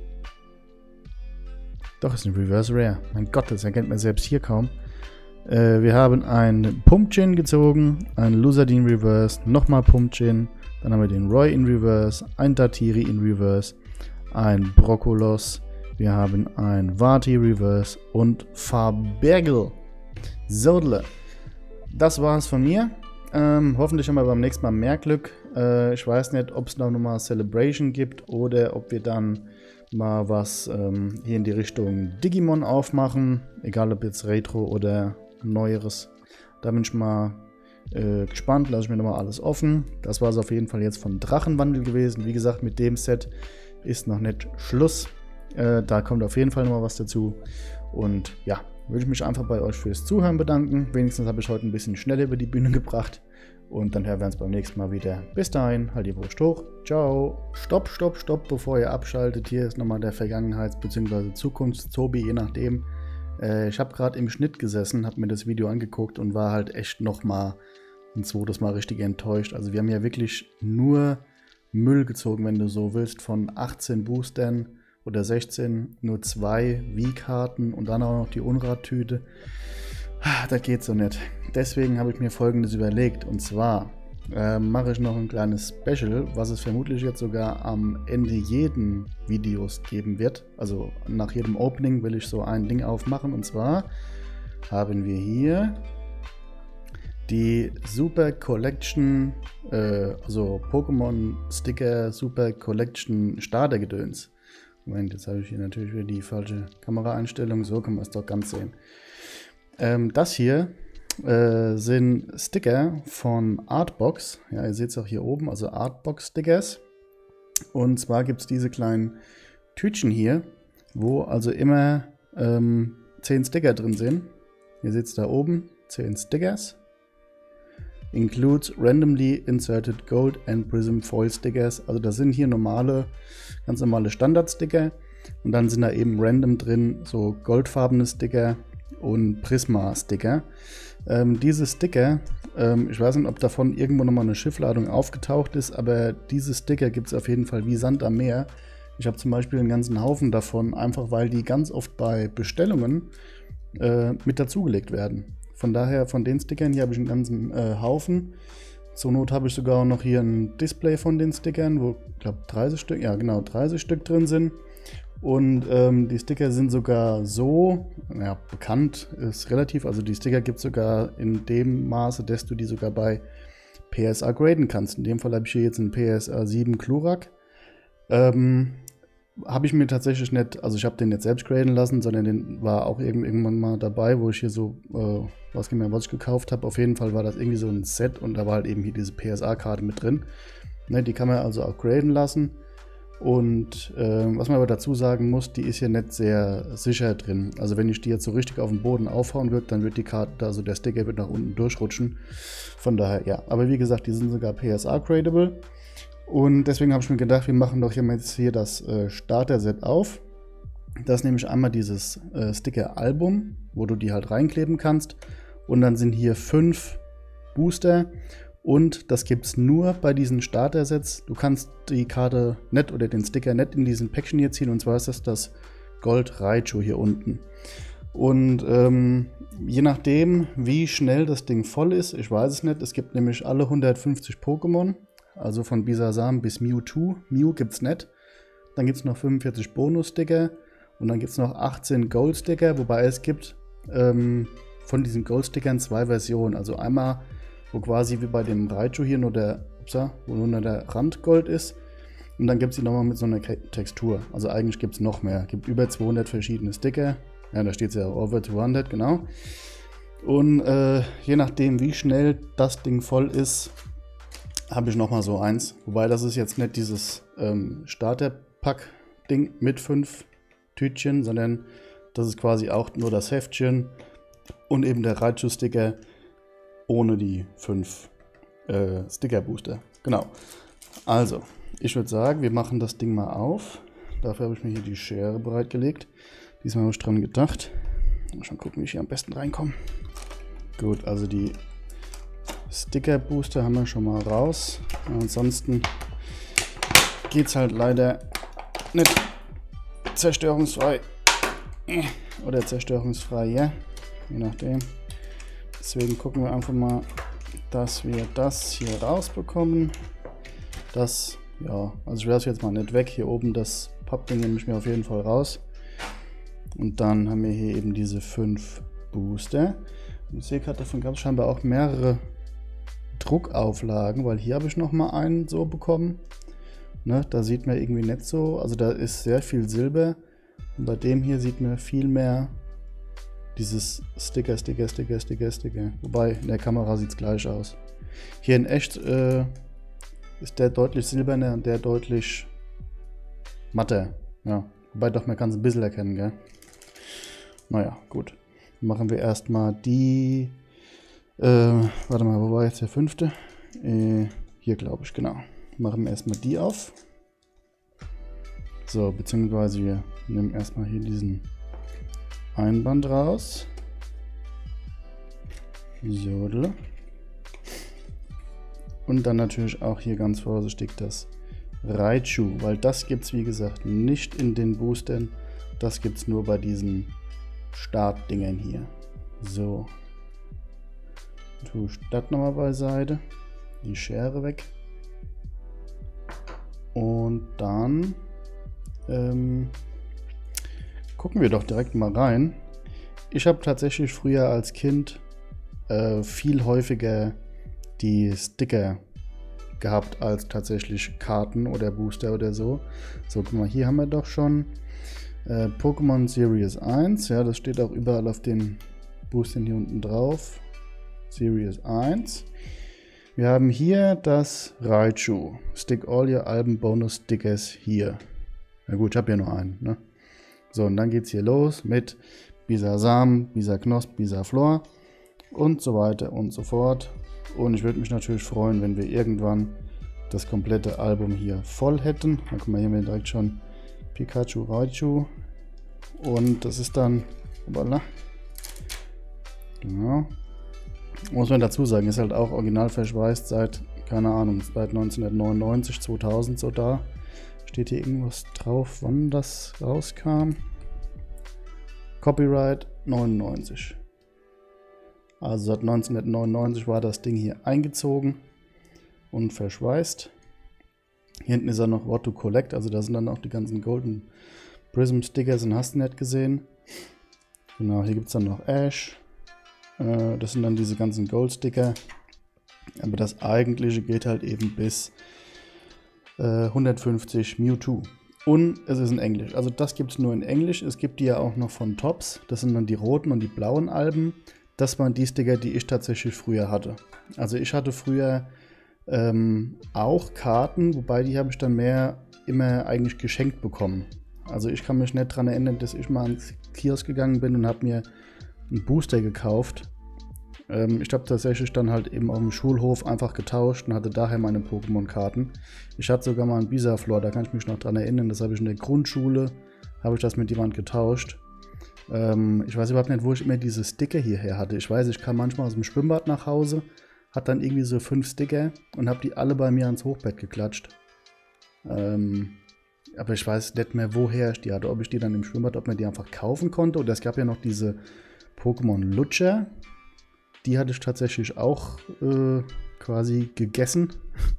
Doch, ist ein Reverse Rare. Mein Gott, das erkennt man selbst hier kaum. Äh, wir haben ein Pumpkin gezogen, ein Lusadin Reverse, nochmal Pumpkin, dann haben wir den Roy in Reverse, ein Datiri in Reverse, ein Brokkolos, wir haben ein Vati Reverse und Farbergel. Sodle. Das war's von mir. Ähm, hoffentlich haben wir beim nächsten Mal mehr Glück. Äh, ich weiß nicht, ob es noch mal Celebration gibt oder ob wir dann mal was ähm, hier in die Richtung Digimon aufmachen. Egal ob jetzt Retro oder Neueres. Da bin ich mal äh, gespannt. Lasse ich mir nochmal alles offen. Das war es auf jeden Fall jetzt von Drachenwandel gewesen. Wie gesagt, mit dem Set ist noch nicht Schluss. Äh, da kommt auf jeden Fall nochmal was dazu. Und ja, würde ich mich einfach bei euch fürs Zuhören bedanken. Wenigstens habe ich heute ein bisschen schneller über die Bühne gebracht. Und dann hören wir uns beim nächsten Mal wieder. Bis dahin, halt die Wurst hoch. Ciao. Stopp, stopp, stopp, bevor ihr abschaltet. Hier ist nochmal der Vergangenheits- bzw. Zukunfts-Zobi, je nachdem. Äh, ich habe gerade im Schnitt gesessen, habe mir das Video angeguckt und war halt echt nochmal ein zweites Mal richtig enttäuscht. Also wir haben ja wirklich nur Müll gezogen, wenn du so willst. Von achtzehn Boostern oder sechzehn, nur zwei V-Karten und dann auch noch die Unrat-Tüte. Das geht so nicht. Deswegen habe ich mir Folgendes überlegt. Und zwar äh, mache ich noch ein kleines Special, was es vermutlich jetzt sogar am Ende jeden Videos geben wird. Also nach jedem Opening will ich so ein Ding aufmachen. Und zwar haben wir hier die Super Collection, äh, also Pokémon Sticker Super Collection Startergedöns. Moment, jetzt habe ich hier natürlich wieder die falsche Kameraeinstellung. So kann man es doch ganz sehen. Ähm, das hier äh, sind Sticker von Artbox. Ja, ihr seht es auch hier oben, also Artbox-Stickers. Und zwar gibt es diese kleinen Tütchen hier, wo also immer ähm, zehn Sticker drin sind. Ihr seht es da oben, zehn Stickers. Includes randomly inserted gold and prism foil stickers. Also das sind hier normale, ganz normale Standard-Sticker. Und dann sind da eben random drin so goldfarbene Sticker und Prisma-Sticker. Ähm, diese Sticker, ähm, ich weiß nicht, ob davon irgendwo nochmal eine Schiffladung aufgetaucht ist, aber diese Sticker gibt es auf jeden Fall wie Sand am Meer. Ich habe zum Beispiel einen ganzen Haufen davon, einfach weil die ganz oft bei Bestellungen äh, mit dazugelegt werden. Von daher, von den Stickern hier habe ich einen ganzen äh, Haufen. Zur Not habe ich sogar noch hier ein Display von den Stickern, wo, ich glaube, dreißig Stück, ja genau, dreißig Stück drin sind. Und ähm, die Sticker sind sogar so, ja, bekannt ist relativ, also die Sticker gibt es sogar in dem Maße, dass du die sogar bei P S A graden kannst. In dem Fall habe ich hier jetzt einen P S A sieben Glurak. Ähm, habe ich mir tatsächlich nicht, also ich habe den jetzt selbst graden lassen, sondern den war auch irgendwann mal dabei, wo ich hier so, äh, was nicht mehr, was ich gekauft habe. Auf jeden Fall war das irgendwie so ein Set und da war halt eben hier diese P S A-Karte mit drin. Ne, die kann man also auch graden lassen. Und äh, was man aber dazu sagen muss, die ist hier nicht sehr sicher drin. Also wenn ich die jetzt so richtig auf den Boden aufhauen würde, dann wird die Karte, also der Sticker wird nach unten durchrutschen. Von daher, ja. Aber wie gesagt, die sind sogar P S A-gradable. Und deswegen habe ich mir gedacht, wir machen doch jetzt hier das äh, Starter-Set auf. Das ist nämlich einmal dieses äh, Sticker-Album, wo du die halt reinkleben kannst. Und dann sind hier fünf Booster. Und das gibt es nur bei diesen Starter-Sets. Du kannst die Karte nicht oder den Sticker nicht in diesen Päckchen hier ziehen. Und zwar ist das das Gold Raichu hier unten. Und ähm, je nachdem, wie schnell das Ding voll ist, ich weiß es nicht. Es gibt nämlich alle hundertfünfzig Pokémon. Also von Bisasam bis Mewtwo. Mew gibt es nicht. Dann gibt es noch fünfundvierzig Bonus-Sticker. Und dann gibt es noch achtzehn Gold-Sticker. Wobei es gibt ähm, von diesen Gold-Stickern zwei Versionen. Also einmal, wo quasi wie bei dem Raichu hier nur der, upsa, wo nur der Rand Gold ist. Und dann gibt es die nochmal mit so einer Textur. Also eigentlich gibt es noch mehr. Es gibt über zweihundert verschiedene Sticker. Ja, da steht es ja over zweihundert, genau. Und äh, je nachdem, wie schnell das Ding voll ist, habe ich nochmal so eins. Wobei das ist jetzt nicht dieses ähm, Starter-Pack-Ding mit fünf Tütchen, sondern das ist quasi auch nur das Heftchen und eben der Raichu-Sticker ohne die fünf äh, Sticker-Booster. Genau. Also, ich würde sagen, wir machen das Ding mal auf. Dafür habe ich mir hier die Schere bereitgelegt. Diesmal habe ich dran gedacht. Mal schon gucken, wie ich hier am besten reinkomme. Gut, also die Sticker-Booster haben wir schon mal raus. Ansonsten geht es halt leider nicht zerstörungsfrei. Oder zerstörungsfrei, ja. Je nachdem. Deswegen gucken wir einfach mal, dass wir das hier rausbekommen. Das, ja, also ich werde es jetzt mal nicht weg. Hier oben das Pappding nehme ich mir auf jeden Fall raus. Und dann haben wir hier eben diese fünf Booster. Und ich sehe gerade, davon gab es scheinbar auch mehrere Druckauflagen, weil hier habe ich noch mal einen so bekommen. Ne, da sieht man irgendwie nicht so, also da ist sehr viel Silber. Und bei dem hier sieht man viel mehr dieses Sticker, Sticker, Sticker, Sticker, Sticker. Wobei, in der Kamera sieht es gleich aus. Hier in echt äh, ist der deutlich silberner und der deutlich matter. Ja, wobei doch, man kann es ein bisschen erkennen, gell? Naja, gut. Dann machen wir erstmal die... Äh, warte mal, wo war jetzt der fünfte? Äh, hier glaube ich, genau. Machen wir erstmal die auf. So, beziehungsweise wir nehmen erstmal hier diesen Einband raus. So. Und dann natürlich auch hier ganz vorsichtig das Raichu, weil das gibt es wie gesagt nicht in den Boostern. Das gibt es nur bei diesen Startdingern hier. So, Tue ich das nochmal beiseite. Die Schere weg. Und dann ähm, gucken wir doch direkt mal rein. Ich habe tatsächlich früher als Kind äh, viel häufiger die Sticker gehabt als tatsächlich Karten oder Booster oder so. So, guck mal, hier haben wir doch schon äh, Pokémon Series eins. Ja, das steht auch überall auf den Boostern hier unten drauf. Series eins. Wir haben hier das Raichu. Stick all your Alben Bonus Stickers hier. Na gut, ich habe ja nur einen. Ne? So, und dann geht es hier los mit Bisasam, Bisaknosp, Bisaflor und so weiter und so fort. Und ich würde mich natürlich freuen, wenn wir irgendwann das komplette Album hier voll hätten. Dann gucken wir hier direkt schon Pikachu, Raichu. Und das ist dann, voilà. Genau. Muss man dazu sagen, ist halt auch original verschweißt seit, keine Ahnung, seit neunzehnhundertneunundneunzig, zweitausend so da. Steht hier irgendwas drauf, wann das rauskam? Copyright neunundneunzig. Also seit neunzehnhundertneunundneunzig war das Ding hier eingezogen und verschweißt. Hier hinten ist ja noch What to Collect, also da sind dann auch die ganzen Golden Prism Stickers und hast du nicht gesehen. Genau, hier gibt es dann noch Ash. Äh, das sind dann diese ganzen Gold Sticker. Aber das eigentliche geht halt eben bis äh, hundertfünfzig Mewtwo. Und es ist in Englisch. Also das gibt es nur in Englisch. Es gibt die ja auch noch von Topps. Das sind dann die roten und die blauen Alben. Das waren die Sticker, die ich tatsächlich früher hatte. Also ich hatte früher ähm, auch Karten, wobei die habe ich dann mehr immer eigentlich geschenkt bekommen. Also ich kann mich nicht daran erinnern, dass ich mal ans Kiosk gegangen bin und habe mir einen Booster gekauft. Ähm, ich habe tatsächlich dann halt eben auf dem Schulhof einfach getauscht und hatte daher meine Pokémon-Karten. Ich hatte sogar mal einen Bisaflor, da kann ich mich noch dran erinnern. Das habe ich in der Grundschule, habe ich das mit jemand getauscht. Ähm, ich weiß überhaupt nicht, wo ich immer diese Sticker hierher hatte. Ich weiß, ich kam manchmal aus dem Schwimmbad nach Hause, hatte dann irgendwie so fünf Sticker und habe die alle bei mir ans Hochbett geklatscht. Ähm, aber ich weiß nicht mehr, woher ich die hatte. Ob ich die dann im Schwimmbad, ob man die einfach kaufen konnte. Oder es gab ja noch diese Pokémon Lutscher. Die hatte ich tatsächlich auch äh, quasi gegessen.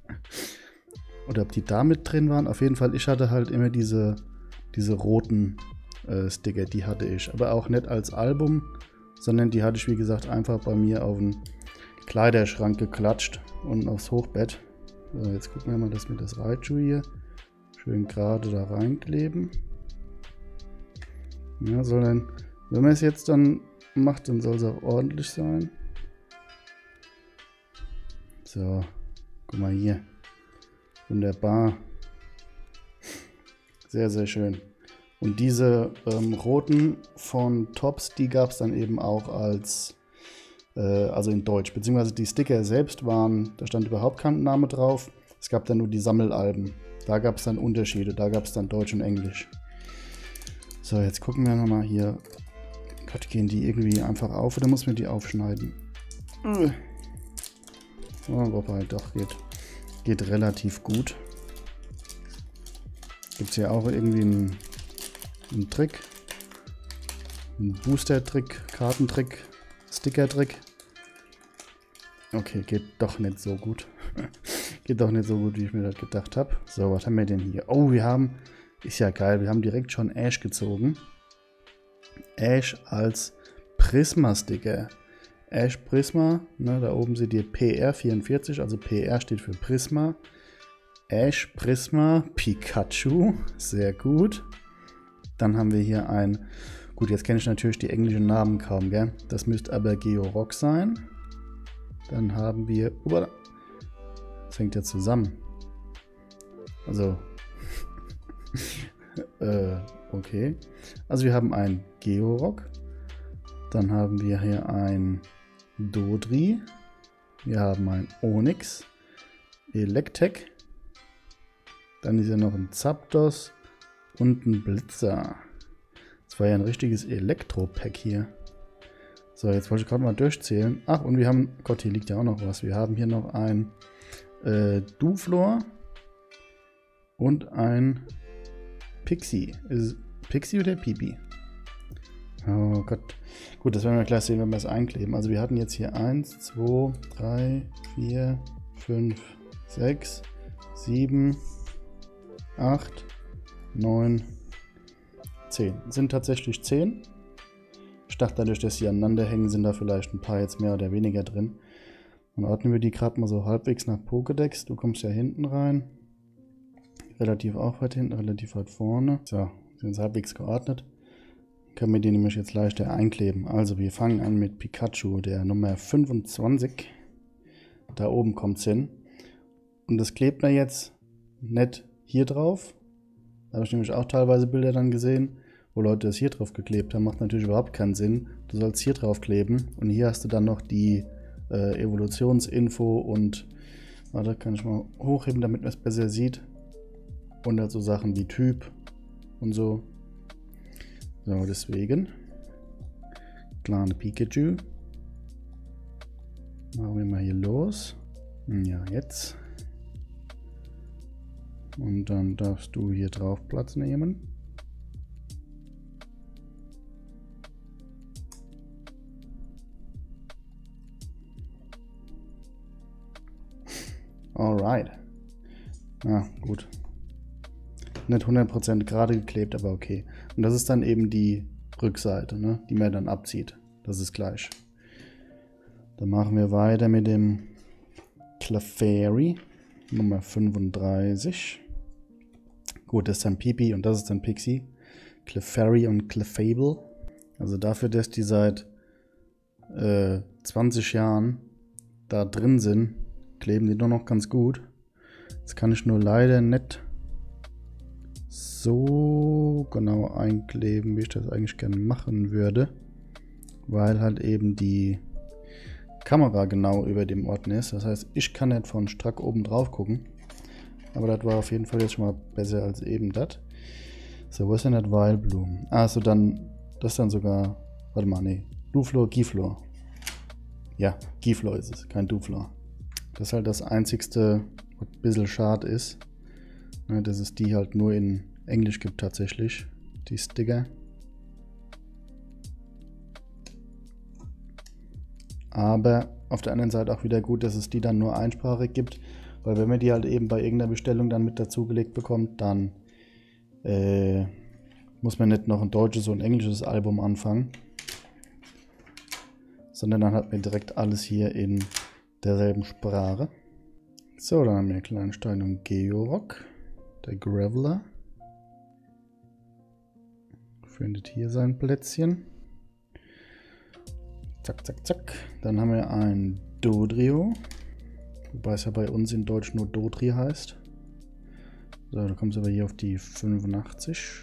Oder ob die da mit drin waren. Auf jeden Fall, ich hatte halt immer diese, diese roten äh, Sticker, die hatte ich. Aber auch nicht als Album, sondern die hatte ich, wie gesagt, einfach bei mir auf den Kleiderschrank geklatscht und aufs Hochbett. So, jetzt gucken wir mal, dass wir das Raichu hier schön gerade da reinkleben. Ja, soll dann, wenn man es jetzt dann macht, dann soll es auch ordentlich sein. So, guck mal hier. Wunderbar. Sehr, sehr schön. Und diese ähm, roten von Topps, die gab es dann eben auch als, äh, also in Deutsch. Beziehungsweise die Sticker selbst waren, da stand überhaupt kein Name drauf. Es gab dann nur die Sammelalben. Da gab es dann Unterschiede. Da gab es dann Deutsch und Englisch. So, jetzt gucken wir nochmal hier. Gott, gehen die irgendwie einfach auf oder muss man die aufschneiden? Oh, wobei, doch, geht, geht relativ gut. Gibt es hier auch irgendwie einen, einen Trick? Einen Booster-Trick, Kartentrick, Sticker-Trick? Okay, geht doch nicht so gut. Geht doch nicht so gut, wie ich mir das gedacht habe. So, was haben wir denn hier? Oh, wir haben, ist ja geil, wir haben direkt schon Ash gezogen. Ash als Prisma-Sticker. Ash Prisma, ne, da oben seht ihr P R vierundvierzig, also P R steht für Prisma. Ash Prisma Pikachu, sehr gut. Dann haben wir hier ein, gut, jetzt kenne ich natürlich die englischen Namen kaum, gell? Das müsste aber Georock sein. Dann haben wir, oh, das hängt ja zusammen. Also, äh, okay. Also wir haben ein Georock. Dann haben wir hier ein Dodri. Wir haben ein Onix. Electek. Dann ist ja noch ein Zapdos und ein Blitzer. Das war ja ein richtiges Elektro-Pack hier. So, jetzt wollte ich gerade mal durchzählen. Ach, und wir haben, Gott, hier liegt ja auch noch was. Wir haben hier noch ein äh, Duflor und ein Pixie. Ist Pixie oder Pipi? Oh Gott. Gut, das werden wir gleich sehen, wenn wir es einkleben. Also wir hatten jetzt hier eins, zwei, drei, vier, fünf, sechs, sieben, acht, neun, zehn. Sind tatsächlich zehn. Ich dachte, dadurch, dass sie aneinander hängen, sind da vielleicht ein paar jetzt mehr oder weniger drin. Dann ordnen wir die gerade mal so halbwegs nach Pokédex. Du kommst ja hinten rein. Relativ auch weit hinten, relativ weit vorne. So, sind sie halbwegs geordnet. Können wir die nämlich jetzt leichter einkleben. Also wir fangen an mit Pikachu, der Nummer fünfundzwanzig. Da oben kommt es hin. Und das klebt man jetzt nicht hier drauf. Da habe ich nämlich auch teilweise Bilder dann gesehen, wo Leute das hier drauf geklebt haben. Macht natürlich überhaupt keinen Sinn. Du sollst hier drauf kleben. Und hier hast du dann noch die äh, Evolutionsinfo und, warte, kann ich mal hochheben, damit man es besser sieht. Und halt so Sachen wie Typ und so. So, deswegen. Kleine Pikachu. Machen wir mal hier los. Ja, jetzt. Und dann darfst du hier drauf Platz nehmen. Alright. Ah, gut. Nicht hundert Prozent gerade geklebt, aber okay. Und das ist dann eben die Rückseite, ne, die man dann abzieht. Das ist gleich. Dann machen wir weiter mit dem Clefairy, Nummer fünfunddreißig. Gut, das ist dann Pipi und das ist dann Pixie. Clefairy und Clefable. Also dafür, dass die seit äh, zwanzig Jahren da drin sind, kleben die doch noch ganz gut. Das kann ich nur leider nicht so genau einkleben, wie ich das eigentlich gerne machen würde, weil halt eben die Kamera genau über dem Ort ist. Das heißt, ich kann nicht von strack oben drauf gucken, aber das war auf jeden Fall jetzt schon mal besser als eben das. So, wo ist denn das Weilblumen? Ah, so dann, das dann sogar, warte mal, nee, Duflor, Giflor. Ja, Giflor ist es, kein Duflor. Das ist halt das einzigste, was ein bisschen schade ist, ne, dass es die halt nur in Englisch gibt tatsächlich, die Sticker. Aber auf der anderen Seite auch wieder gut, dass es die dann nur einsprachig gibt, weil wenn man die halt eben bei irgendeiner Bestellung dann mit dazugelegt bekommt, dann äh, muss man nicht noch ein deutsches und ein englisches Album anfangen, sondern dann hat man direkt alles hier in derselben Sprache. So, dann haben wir Kleinstein und Georock, der Graveler. Findet hier sein Plätzchen. Zack, zack, zack. Dann haben wir ein Dodrio. Wobei es ja bei uns in Deutsch nur Dodri heißt. So, da kommt es aber hier auf die fünfundachtzig.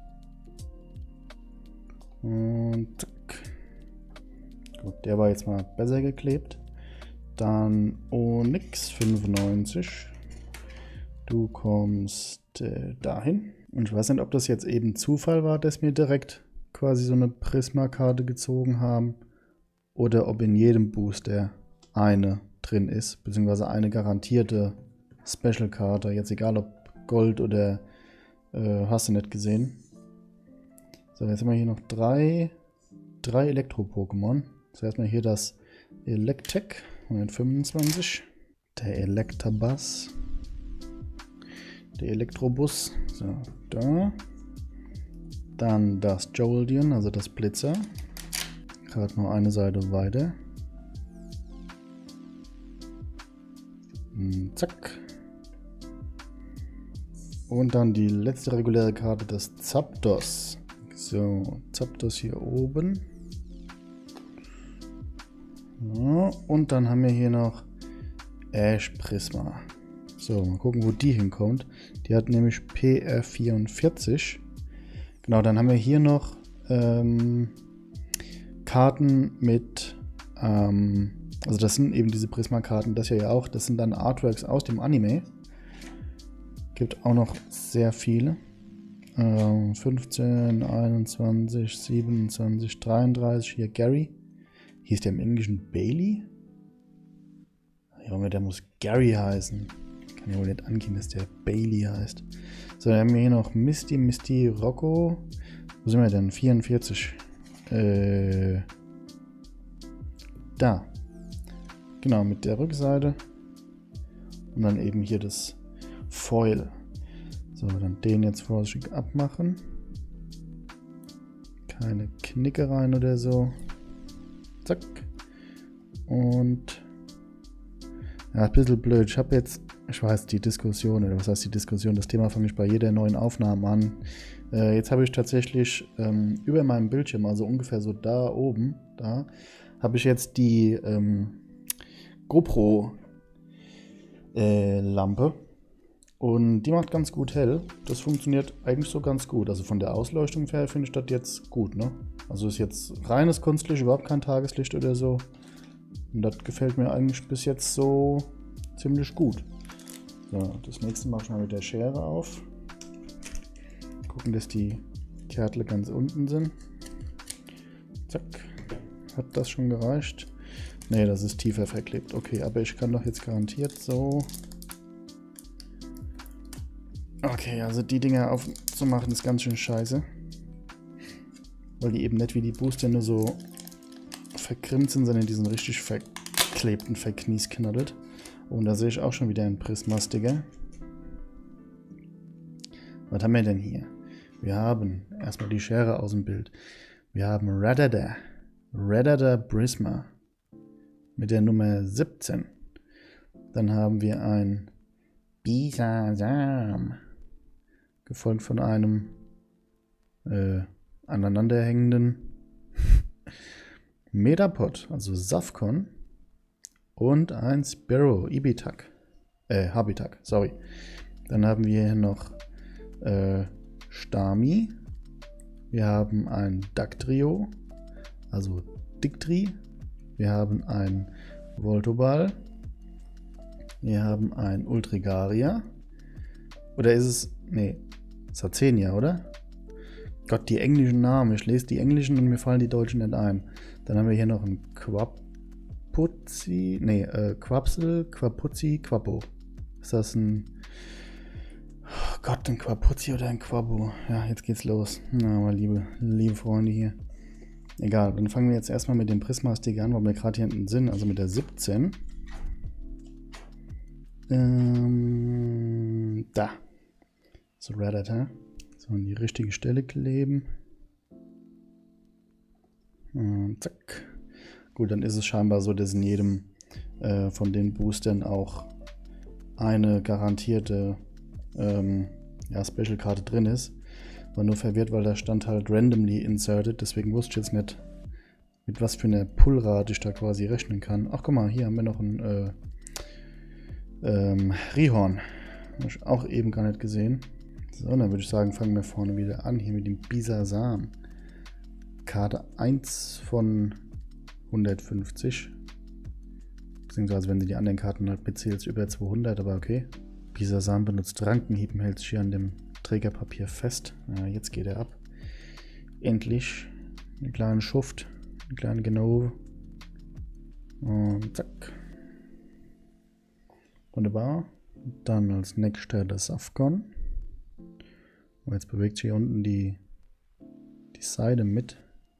Und zack. Gut, der war jetzt mal besser geklebt. Dann Onyx fünfundneunzig. Du kommst äh, dahin. Und ich weiß nicht, ob das jetzt eben Zufall war, dass wir direkt quasi so eine Prisma-Karte gezogen haben. Oder ob in jedem Booster eine drin ist. Beziehungsweise eine garantierte Special-Karte. Jetzt egal ob Gold oder äh, hast du nicht gesehen. So, jetzt haben wir hier noch drei, drei Elektro-Pokémon. Zuerst mal hier das Electek hundertfünfundzwanzig. Der Electabuzz. Der Elektrobus. So, da. Dann das Jolteon, also das Blitzer. Gerade nur eine Seite weiter. Und zack. Und dann die letzte reguläre Karte, das Zapdos. So, Zapdos hier oben. Ja, und dann haben wir hier noch Ash Prisma. So, mal gucken, wo die hinkommt. Die hat nämlich P R vierundvierzig. Genau, dann haben wir hier noch ähm, Karten mit, ähm, also das sind eben diese Prisma-Karten, das hier ja auch, das sind dann Artworks aus dem Anime. Gibt auch noch sehr viele. Ähm, fünfzehn, einundzwanzig, siebenundzwanzig, dreiunddreißig, hier Gary. Hieß der im Englischen Bailey? Junge, der muss Gary heißen. Kann ja wohl nicht angehen, dass der Bailey heißt. So, dann haben wir hier noch Misty, Misty, Rocco. Wo sind wir denn? vierundvierzig. Äh, da. Genau, mit der Rückseite. Und dann eben hier das Foil. So, dann den jetzt vorsichtig abmachen. Keine Knicke rein oder so. Zack. Und ja, ein bisschen blöd. Ich habe jetzt, ich weiß, die Diskussion, oder was heißt die Diskussion, das Thema fange ich bei jeder neuen Aufnahme an. Äh, jetzt habe ich tatsächlich ähm, über meinem Bildschirm, also ungefähr so da oben, da, habe ich jetzt die ähm, GoPro äh, Lampe. Und die macht ganz gut hell. Das funktioniert eigentlich so ganz gut. Also von der Ausleuchtung her finde ich das jetzt gut, ne? Also ist jetzt reines Kunstlicht, überhaupt kein Tageslicht oder so. Und das gefällt mir eigentlich bis jetzt so ziemlich gut. So, das nächste mache ich mal mit der Schere auf. Gucken, dass die Kärtle ganz unten sind. Zack. Hat das schon gereicht? Ne, das ist tiefer verklebt. Okay, aber ich kann doch jetzt garantiert so... Okay, also die Dinger aufzumachen ist ganz schön scheiße. Weil die eben nicht wie die Booster nur so verkrimmt sind, sondern die sind richtig verklebt und verkniesknaddelt. Und da sehe ich auch schon wieder einen Prisma-Sticker. Was haben wir denn hier? Wir haben erstmal die Schere aus dem Bild. Wir haben Rattata. Rattata Prisma. Mit der Nummer siebzehn. Dann haben wir ein Bisasam. Gefolgt von einem äh, aneinanderhängenden Metapod, also Safcon. Und ein Sparrow Ibitak. Äh, Habitak, sorry. Dann haben wir hier noch äh, Stami. Wir haben ein Dactrio, also Dictri. Wir haben ein Voltoball. Wir haben ein Ultrigaria. Oder ist es... Nee, Sazenia, oder? Gott, die englischen Namen. Ich lese die englischen und mir fallen die deutschen nicht ein. Dann haben wir hier noch ein Quapuzzi. Nee, äh, Quapsel, Quapuzzi, Quappo. Ist das ein... Oh Gott, ein Quapuzzi oder ein Quappo? Ja, jetzt geht's los. Na, aber liebe, liebe Freunde hier. Egal, dann fangen wir jetzt erstmal mit dem Prisma-Sticker an, weil wir gerade hier hinten sind. Also mit der siebzehn. Ähm, da. So, Rattata. So, an die richtige Stelle kleben. Und zack. Gut, dann ist es scheinbar so, dass in jedem äh, von den Boostern auch eine garantierte ähm, ja, Special-Karte drin ist. War nur verwirrt, weil da stand halt randomly inserted. Deswegen wusste ich jetzt nicht, mit was für einer Pullrate ich da quasi rechnen kann. Ach, guck mal, hier haben wir noch ein äh, ähm, Rihorn. Habe ich auch eben gar nicht gesehen. So, dann würde ich sagen, fangen wir vorne wieder an. Hier mit dem Bisasam. Karte eins von hundertfünfzig. Beziehungsweise, wenn du die anderen Karten halt mitzählst, über zweihundert, aber okay. Bisasam benutzt Rankenhieb und hält sich hier an dem Trägerpapier fest. Ja, jetzt geht er ab. Endlich. Eine kleine Schuft. Eine kleine Genove. Und zack. Wunderbar. Dann als nächster das Safcon. Und jetzt bewegt sich hier unten die, die Seite mit.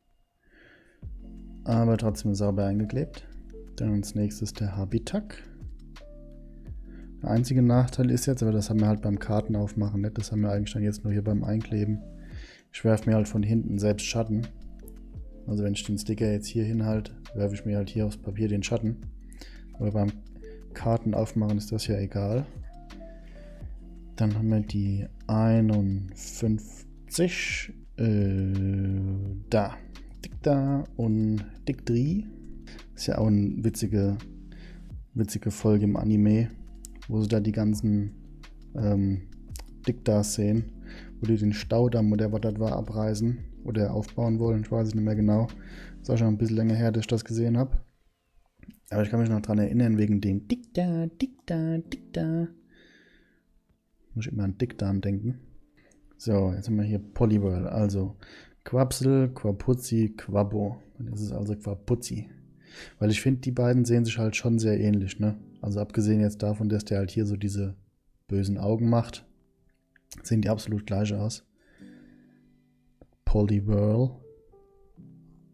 Aber trotzdem sauber eingeklebt. Dann als nächstes der Habitak. Der einzige Nachteil ist jetzt, aber das haben wir halt beim Kartenaufmachen nicht. Das haben wir eigentlich dann jetzt nur hier beim Einkleben. Ich werfe mir halt von hinten selbst Schatten. Also wenn ich den Sticker jetzt hier hinhalte, werfe ich mir halt hier aufs Papier den Schatten. Aber beim Kartenaufmachen ist das ja egal. Dann haben wir die einundfünfzig. Äh, da. Dicta und Dictri. Ist ja auch eine witzige, witzige Folge im Anime, wo sie da die ganzen ähm, Dictas sehen, wo die den Staudamm oder was das war abreißen oder aufbauen wollen. Ich weiß es nicht mehr genau. Ist auch schon ein bisschen länger her, dass ich das gesehen habe. Aber ich kann mich noch daran erinnern, wegen den Dicta, Dicta, Dicta. Muss ich immer an Dickdarm denken. So, jetzt haben wir hier Poliwhirl. Also Quapsel, Quapuzzi, Quabbo. Das ist also Quapuzzi. Weil ich finde, die beiden sehen sich halt schon sehr ähnlich, ne? Also abgesehen jetzt davon, dass der halt hier so diese bösen Augen macht, sehen die absolut gleich aus. Poliwhirl.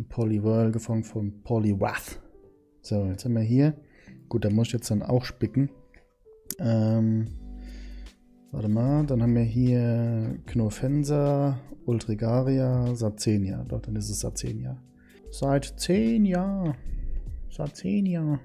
Poliwhirl, gefangen von Poliwrath. So, jetzt haben wir hier. Gut, da muss ich jetzt dann auch spicken. Ähm, warte mal, dann haben wir hier Knurfensa, Ultrigaria, Sarzenia. Doch, dann ist es Sarzenia. Seit zehn Jahren. Seit zehn Jahren.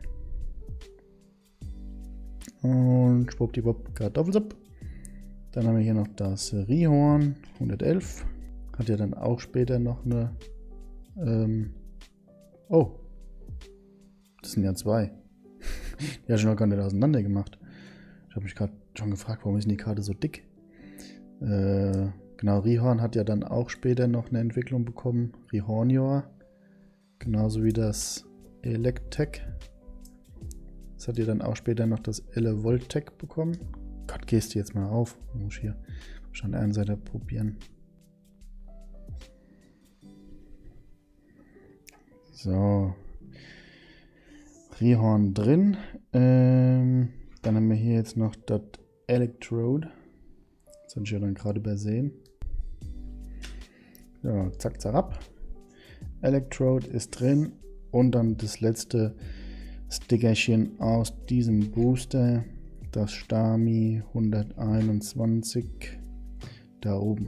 Und schwuppdiwupp, Kartoffelsupp. Dann haben wir hier noch das Rihorn, hundertelf. Hat ja dann auch später noch eine... Ähm, oh. Das sind ja zwei. Die habe ich noch gar nicht auseinander gemacht. Ich habe mich gerade schon gefragt, warum ist denn die Karte so dick? Äh, genau, Rihorn hat ja dann auch später noch eine Entwicklung bekommen. Rihornior. Genauso wie das Electek. Das hat ja dann auch später noch das Elevoltek bekommen. Gott, gehst du jetzt mal auf. Ich muss hier schon eine Seite probieren. So. Rihorn drin. Ähm, dann haben wir hier jetzt noch das Electrode. Das habe ich ja dann gerade übersehen. So, zack, zack, ab. Electrode ist drin. Und dann das letzte Stickerchen aus diesem Booster. Das Stami hunderteinundzwanzig. Da oben.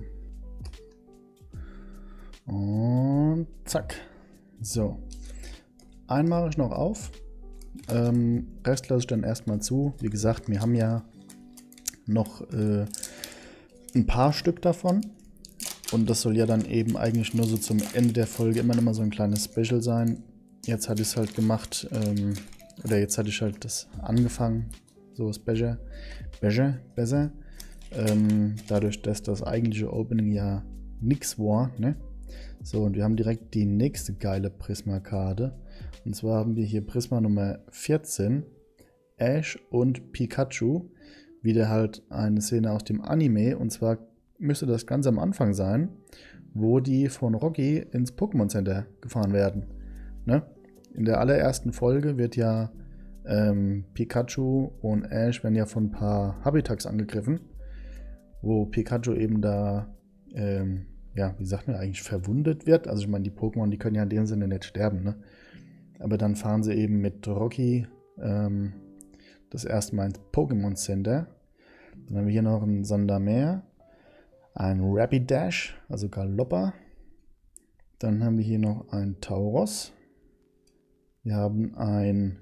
Und zack. So. Einen mache ich noch auf. Ähm, Rest lasse ich dann erstmal zu. Wie gesagt, wir haben ja noch äh, ein paar Stück davon. Und das soll ja dann eben eigentlich nur so zum Ende der Folge immer noch mal so ein kleines Special sein. Jetzt hatte ich es halt gemacht, ähm, oder jetzt hatte ich halt das angefangen. So ist besser, besser, besser. Ähm, dadurch, dass das eigentliche Opening ja nix war, ne? So, und wir haben direkt die nächste geile Prisma-Karte. Und zwar haben wir hier Prisma Nummer vierzehn, Ash und Pikachu. Wieder halt eine Szene aus dem Anime. Und zwar müsste das ganz am Anfang sein, wo die von Rocky ins Pokémon Center gefahren werden. Ne? In der allerersten Folge wird ja ähm, Pikachu und Ash werden ja von ein paar Habitax angegriffen. Wo Pikachu eben da... Ähm, ja, wie sagt man eigentlich, verwundet wird. Also ich meine, die Pokémon, die können ja in dem Sinne nicht sterben, ne? Aber dann fahren sie eben mit Rocky ähm, das erste Mal ins Pokémon Center. Dann haben wir hier noch ein Sandamer, ein Rapidash, also Galoppa. Dann haben wir hier noch ein Tauros. Wir haben ein...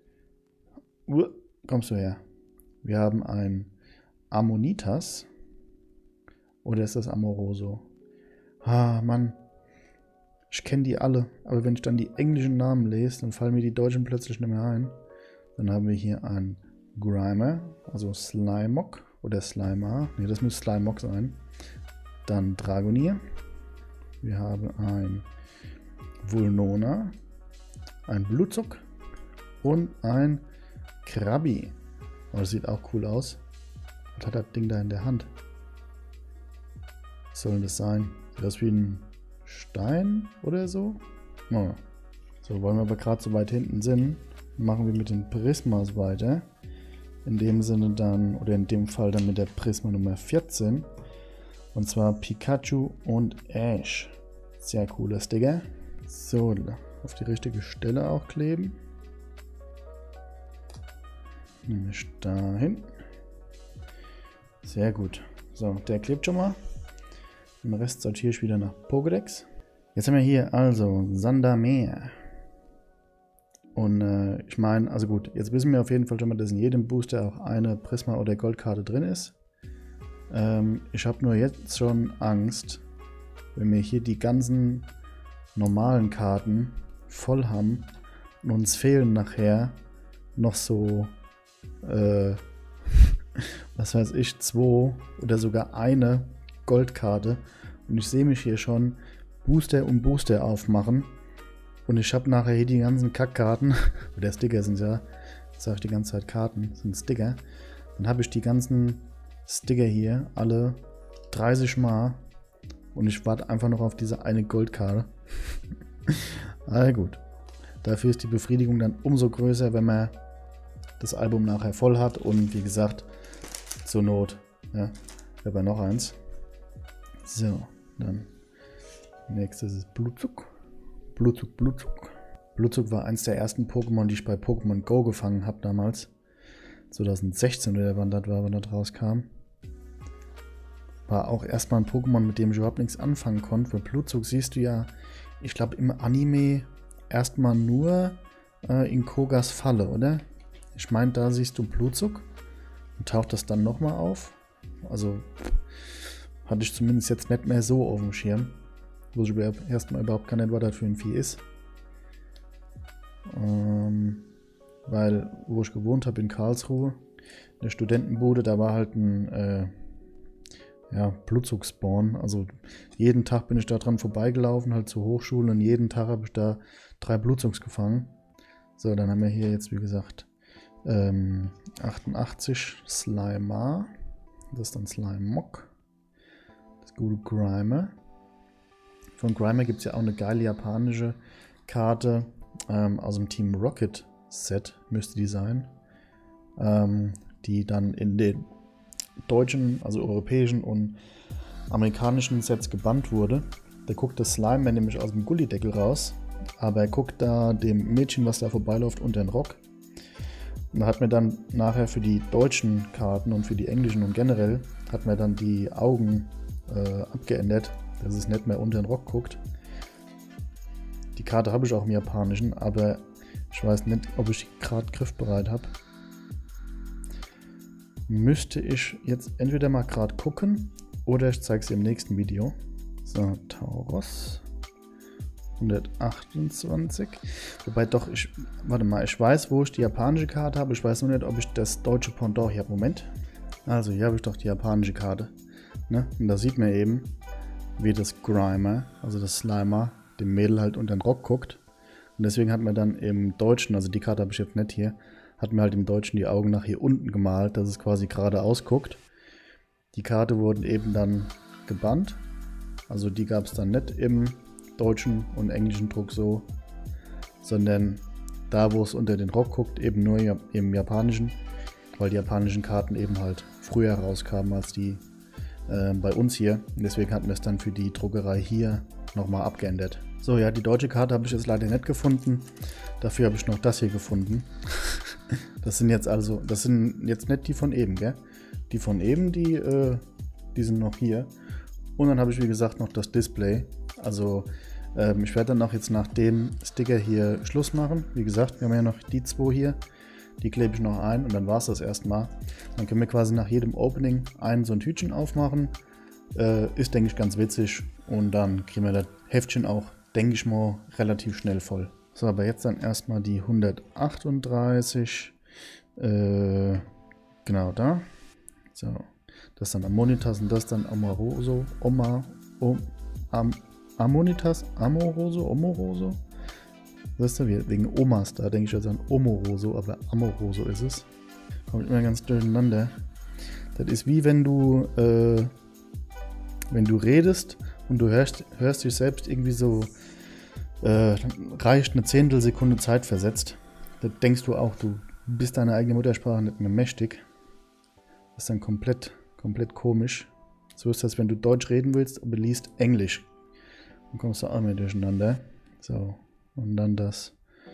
Uh, kommst du her? Wir haben ein Ammonitas. Oder ist das Amoroso? Ah, Mann. Ich kenne die alle. Aber wenn ich dann die englischen Namen lese, dann fallen mir die deutschen plötzlich nicht mehr ein. Dann haben wir hier einen Grimer, also Slimog oder Slimer. Ne, das müsste Slimog sein. Dann Dragonier. Wir haben ein Vulnona, ein Blutzuck und ein Krabi. Oh, das sieht auch cool aus. Was hat das Ding da in der Hand? Was soll denn das sein? Sieht das wie ein Stein oder so? Oh. So, wollen wir aber gerade so weit hinten sind, machen wir mit den Prismas weiter. In dem Sinne dann, oder in dem Fall dann mit der Prisma Nummer vierzehn. Und zwar Pikachu und Ash. Sehr cooler Sticker. So, auf die richtige Stelle auch kleben. Nehme ich da hin. Sehr gut. So, der klebt schon mal. Den Rest sortiere ich wieder nach Pokédex. Jetzt haben wir hier also Sandamer. Und äh, ich meine, also gut, jetzt wissen wir auf jeden Fall schon mal, dass in jedem Booster auch eine Prisma- oder Goldkarte drin ist. Ähm, ich habe nur jetzt schon Angst, wenn wir hier die ganzen normalen Karten voll haben und uns fehlen nachher noch so, äh, was weiß ich, zwei oder sogar eine Goldkarte. Und ich sehe mich hier schon Booster um Booster aufmachen. Und ich habe nachher hier die ganzen Kackkarten. Oder Sticker sind ja. Ich sage die ganze Zeit Karten, sind Sticker. Dann habe ich die ganzen Sticker hier alle dreißig Mal. Und ich warte einfach noch auf diese eine Goldkarte. Aber gut. Dafür ist die Befriedigung dann umso größer, wenn man das Album nachher voll hat. Und wie gesagt, zur Not. Ja, aber noch eins. So, dann nächstes ist Blutzuck. Blutzug, Blutzug. Blutzug war eins der ersten Pokémon, die ich bei Pokémon Go gefangen habe damals. zwanzig sechzehn oder wann das war, wenn das rauskam. War auch erstmal ein Pokémon, mit dem ich überhaupt nichts anfangen konnte. Weil Blutzug siehst du ja, ich glaube im Anime erstmal nur äh, in Kogas Falle, oder? Ich meine, da siehst du Blutzug und taucht das dann nochmal auf. Also hatte ich zumindest jetzt nicht mehr so auf dem Schirm. Wo ich erstmal überhaupt gar nicht, was das für ein Vieh ist. Ähm, weil, wo ich gewohnt habe in Karlsruhe, in der Studentenbude, da war halt ein äh, ja, Blutzug-Spawn. Also jeden Tag bin ich da dran vorbeigelaufen, halt zur Hochschule, und jeden Tag habe ich da drei Blutzugs gefangen. So, dann haben wir hier jetzt, wie gesagt, ähm, achtundachtzig Slimer. Das ist dann Slimemock. Das gute Grimer. Von Grimer gibt es ja auch eine geile japanische Karte ähm, aus dem Team Rocket Set, müsste die sein. Ähm, die dann in den deutschen, also europäischen und amerikanischen Sets gebannt wurde. Da guckt das Slime nämlich aus dem Gullideckel raus, aber er guckt da dem Mädchen, was da vorbeiläuft, unter den Rock. Und da hat mir dann nachher für die deutschen Karten und für die englischen und generell hat mir dann die Augen äh, abgeändert, dass es nicht mehr unter den Rock guckt. Die Karte habe ich auch im Japanischen, aber ich weiß nicht, ob ich die gerade griffbereit habe. Müsste ich jetzt entweder mal gerade gucken oder ich zeige es im nächsten Video. So, Tauros hundertachtundzwanzig. Wobei doch, ich, warte mal, ich weiß, wo ich die japanische Karte habe. Ich weiß nur nicht, ob ich das deutsche Pendant hier habe. Moment. Also, hier habe ich doch die japanische Karte. Ne? Und da sieht man eben, wie das Grimer, also das Slimer, dem Mädel halt unter den Rock guckt. Und deswegen hat man dann im Deutschen, also die Karte habe ich jetzt nicht hier, hat mir halt im Deutschen die Augen nach hier unten gemalt, dass es quasi geradeaus guckt. Die Karte wurden eben dann gebannt. Also die gab es dann nicht im deutschen und englischen Druck so, sondern da, wo es unter den Rock guckt, eben nur im japanischen, weil die japanischen Karten eben halt früher rauskamen als die äh, bei uns hier. Und deswegen hatten wir es dann für die Druckerei hier nochmal abgeändert. So, ja, die deutsche Karte habe ich jetzt leider nicht gefunden. Dafür habe ich noch das hier gefunden. Das sind jetzt also, das sind jetzt nicht die von eben, gell? Die von eben, die, äh, die sind noch hier. Und dann habe ich, wie gesagt, noch das Display. Also, ähm, ich werde dann auch jetzt nach dem Sticker hier Schluss machen. Wie gesagt, wir haben ja noch die zwei hier. Die klebe ich noch ein und dann war es das erstmal. Dann können wir quasi nach jedem Opening ein so ein Tütchen aufmachen. Äh, ist, denke ich, ganz witzig. Und dann kriegen wir das Heftchen auch, denke ich mal, relativ schnell voll. So, aber jetzt dann erstmal die hundertachtunddreißig. Äh, genau da. So, das dann Ammonitas und das dann Amoroso. Oma, Om, Am, Ammonitas, Amoroso, Omoroso. Weißt du, wegen Omas, da denke ich jetzt an Omoroso, aber Amoroso ist es. Kommt immer ganz durcheinander. Das ist wie wenn du, äh, wenn du redest und du hörst, hörst dich selbst irgendwie so, äh, reicht eine Zehntelsekunde Zeit versetzt. Da denkst du auch, du bist deine eigene Muttersprache nicht mehr mächtig. Das ist dann komplett, komplett komisch. So ist das, wenn du Deutsch reden willst, aber liest Englisch. Dann kommst du auch mehr durcheinander. So. Und dann das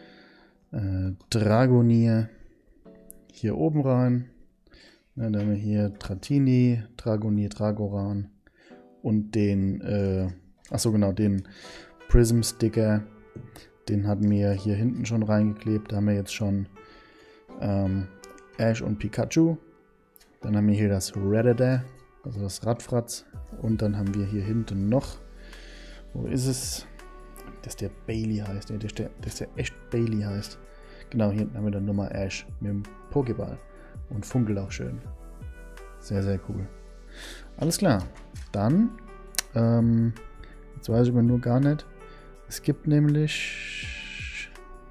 äh, Dragonier hier oben rein. Ja, dann haben wir hier Dratini, Dragonier, Dragoran und den, äh, achso genau, den Prism Sticker. Den hatten wir hier hinten schon reingeklebt. Da haben wir jetzt schon ähm, Ash und Pikachu. Dann haben wir hier das Redditor, also das Radfratz. Und dann haben wir hier hinten noch, wo ist es? Dass der Bailey heißt, ja, dass, der, dass der echt Bailey heißt. Genau, hier hinten haben wir dann nochmal Ash mit dem Pokéball und funkelt auch schön. Sehr, sehr cool. Alles klar. Dann, ähm, jetzt weiß ich aber nur gar nicht. Es gibt nämlich,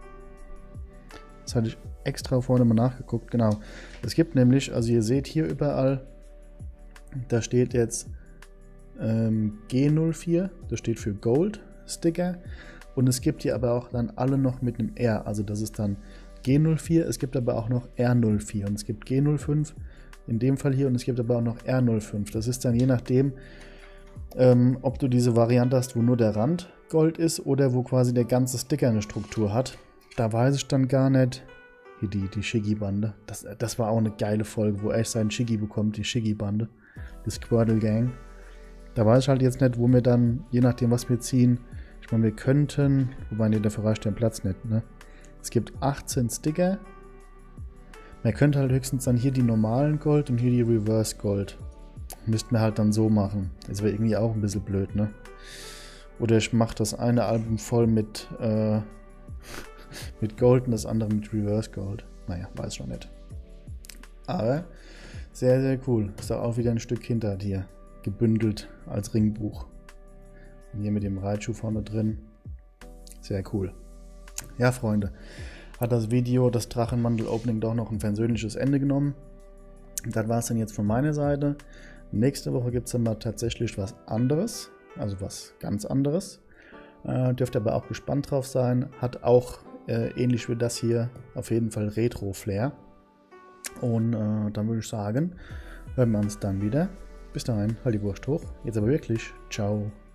das hatte ich extra vorne mal nachgeguckt, genau. Es gibt nämlich, also ihr seht hier überall, da steht jetzt ähm, G null vier, das steht für Gold Sticker. Und es gibt hier aber auch dann alle noch mit einem R, also das ist dann G null vier, es gibt aber auch noch R null vier und es gibt G null fünf in dem Fall hier und es gibt aber auch noch R null fünf. Das ist dann je nachdem, ähm, ob du diese Variante hast, wo nur der Rand Gold ist oder wo quasi der ganze Sticker eine Struktur hat. Da weiß ich dann gar nicht. Hier die, die Shiggy-Bande. Das, das war auch eine geile Folge, wo Ash seinen Shiggy bekommt, die Shiggy-Bande. Die Squirtle Gang. Da weiß ich halt jetzt nicht, wo wir dann, je nachdem was wir ziehen, ich meine, wir könnten, wobei, nee, dafür reicht der Platz nicht, ne? Es gibt achtzehn Sticker. Man könnte halt höchstens dann hier die normalen Gold und hier die Reverse Gold. Müssten wir halt dann so machen. Das wäre irgendwie auch ein bisschen blöd, ne? Oder ich mache das eine Album voll mit, äh, mit Gold und das andere mit Reverse Gold. Naja, weiß schon nicht. Aber sehr, sehr cool. Ist da auch wieder ein Stück hinter hier. Gebündelt als Ringbuch. Und hier mit dem Raichu vorne drin. Sehr cool. Ja, Freunde. Hat das Video, das Drachenwandel-Opening, doch noch ein versöhnliches Ende genommen. Das war es dann jetzt von meiner Seite. Nächste Woche gibt es dann mal tatsächlich was anderes. Also was ganz anderes. Äh, dürft aber auch gespannt drauf sein. Hat auch äh, ähnlich wie das hier auf jeden Fall Retro-Flair. Und äh, dann würde ich sagen, hören wir uns dann wieder. Bis dahin, halt die Wurst hoch. Jetzt aber wirklich. Ciao.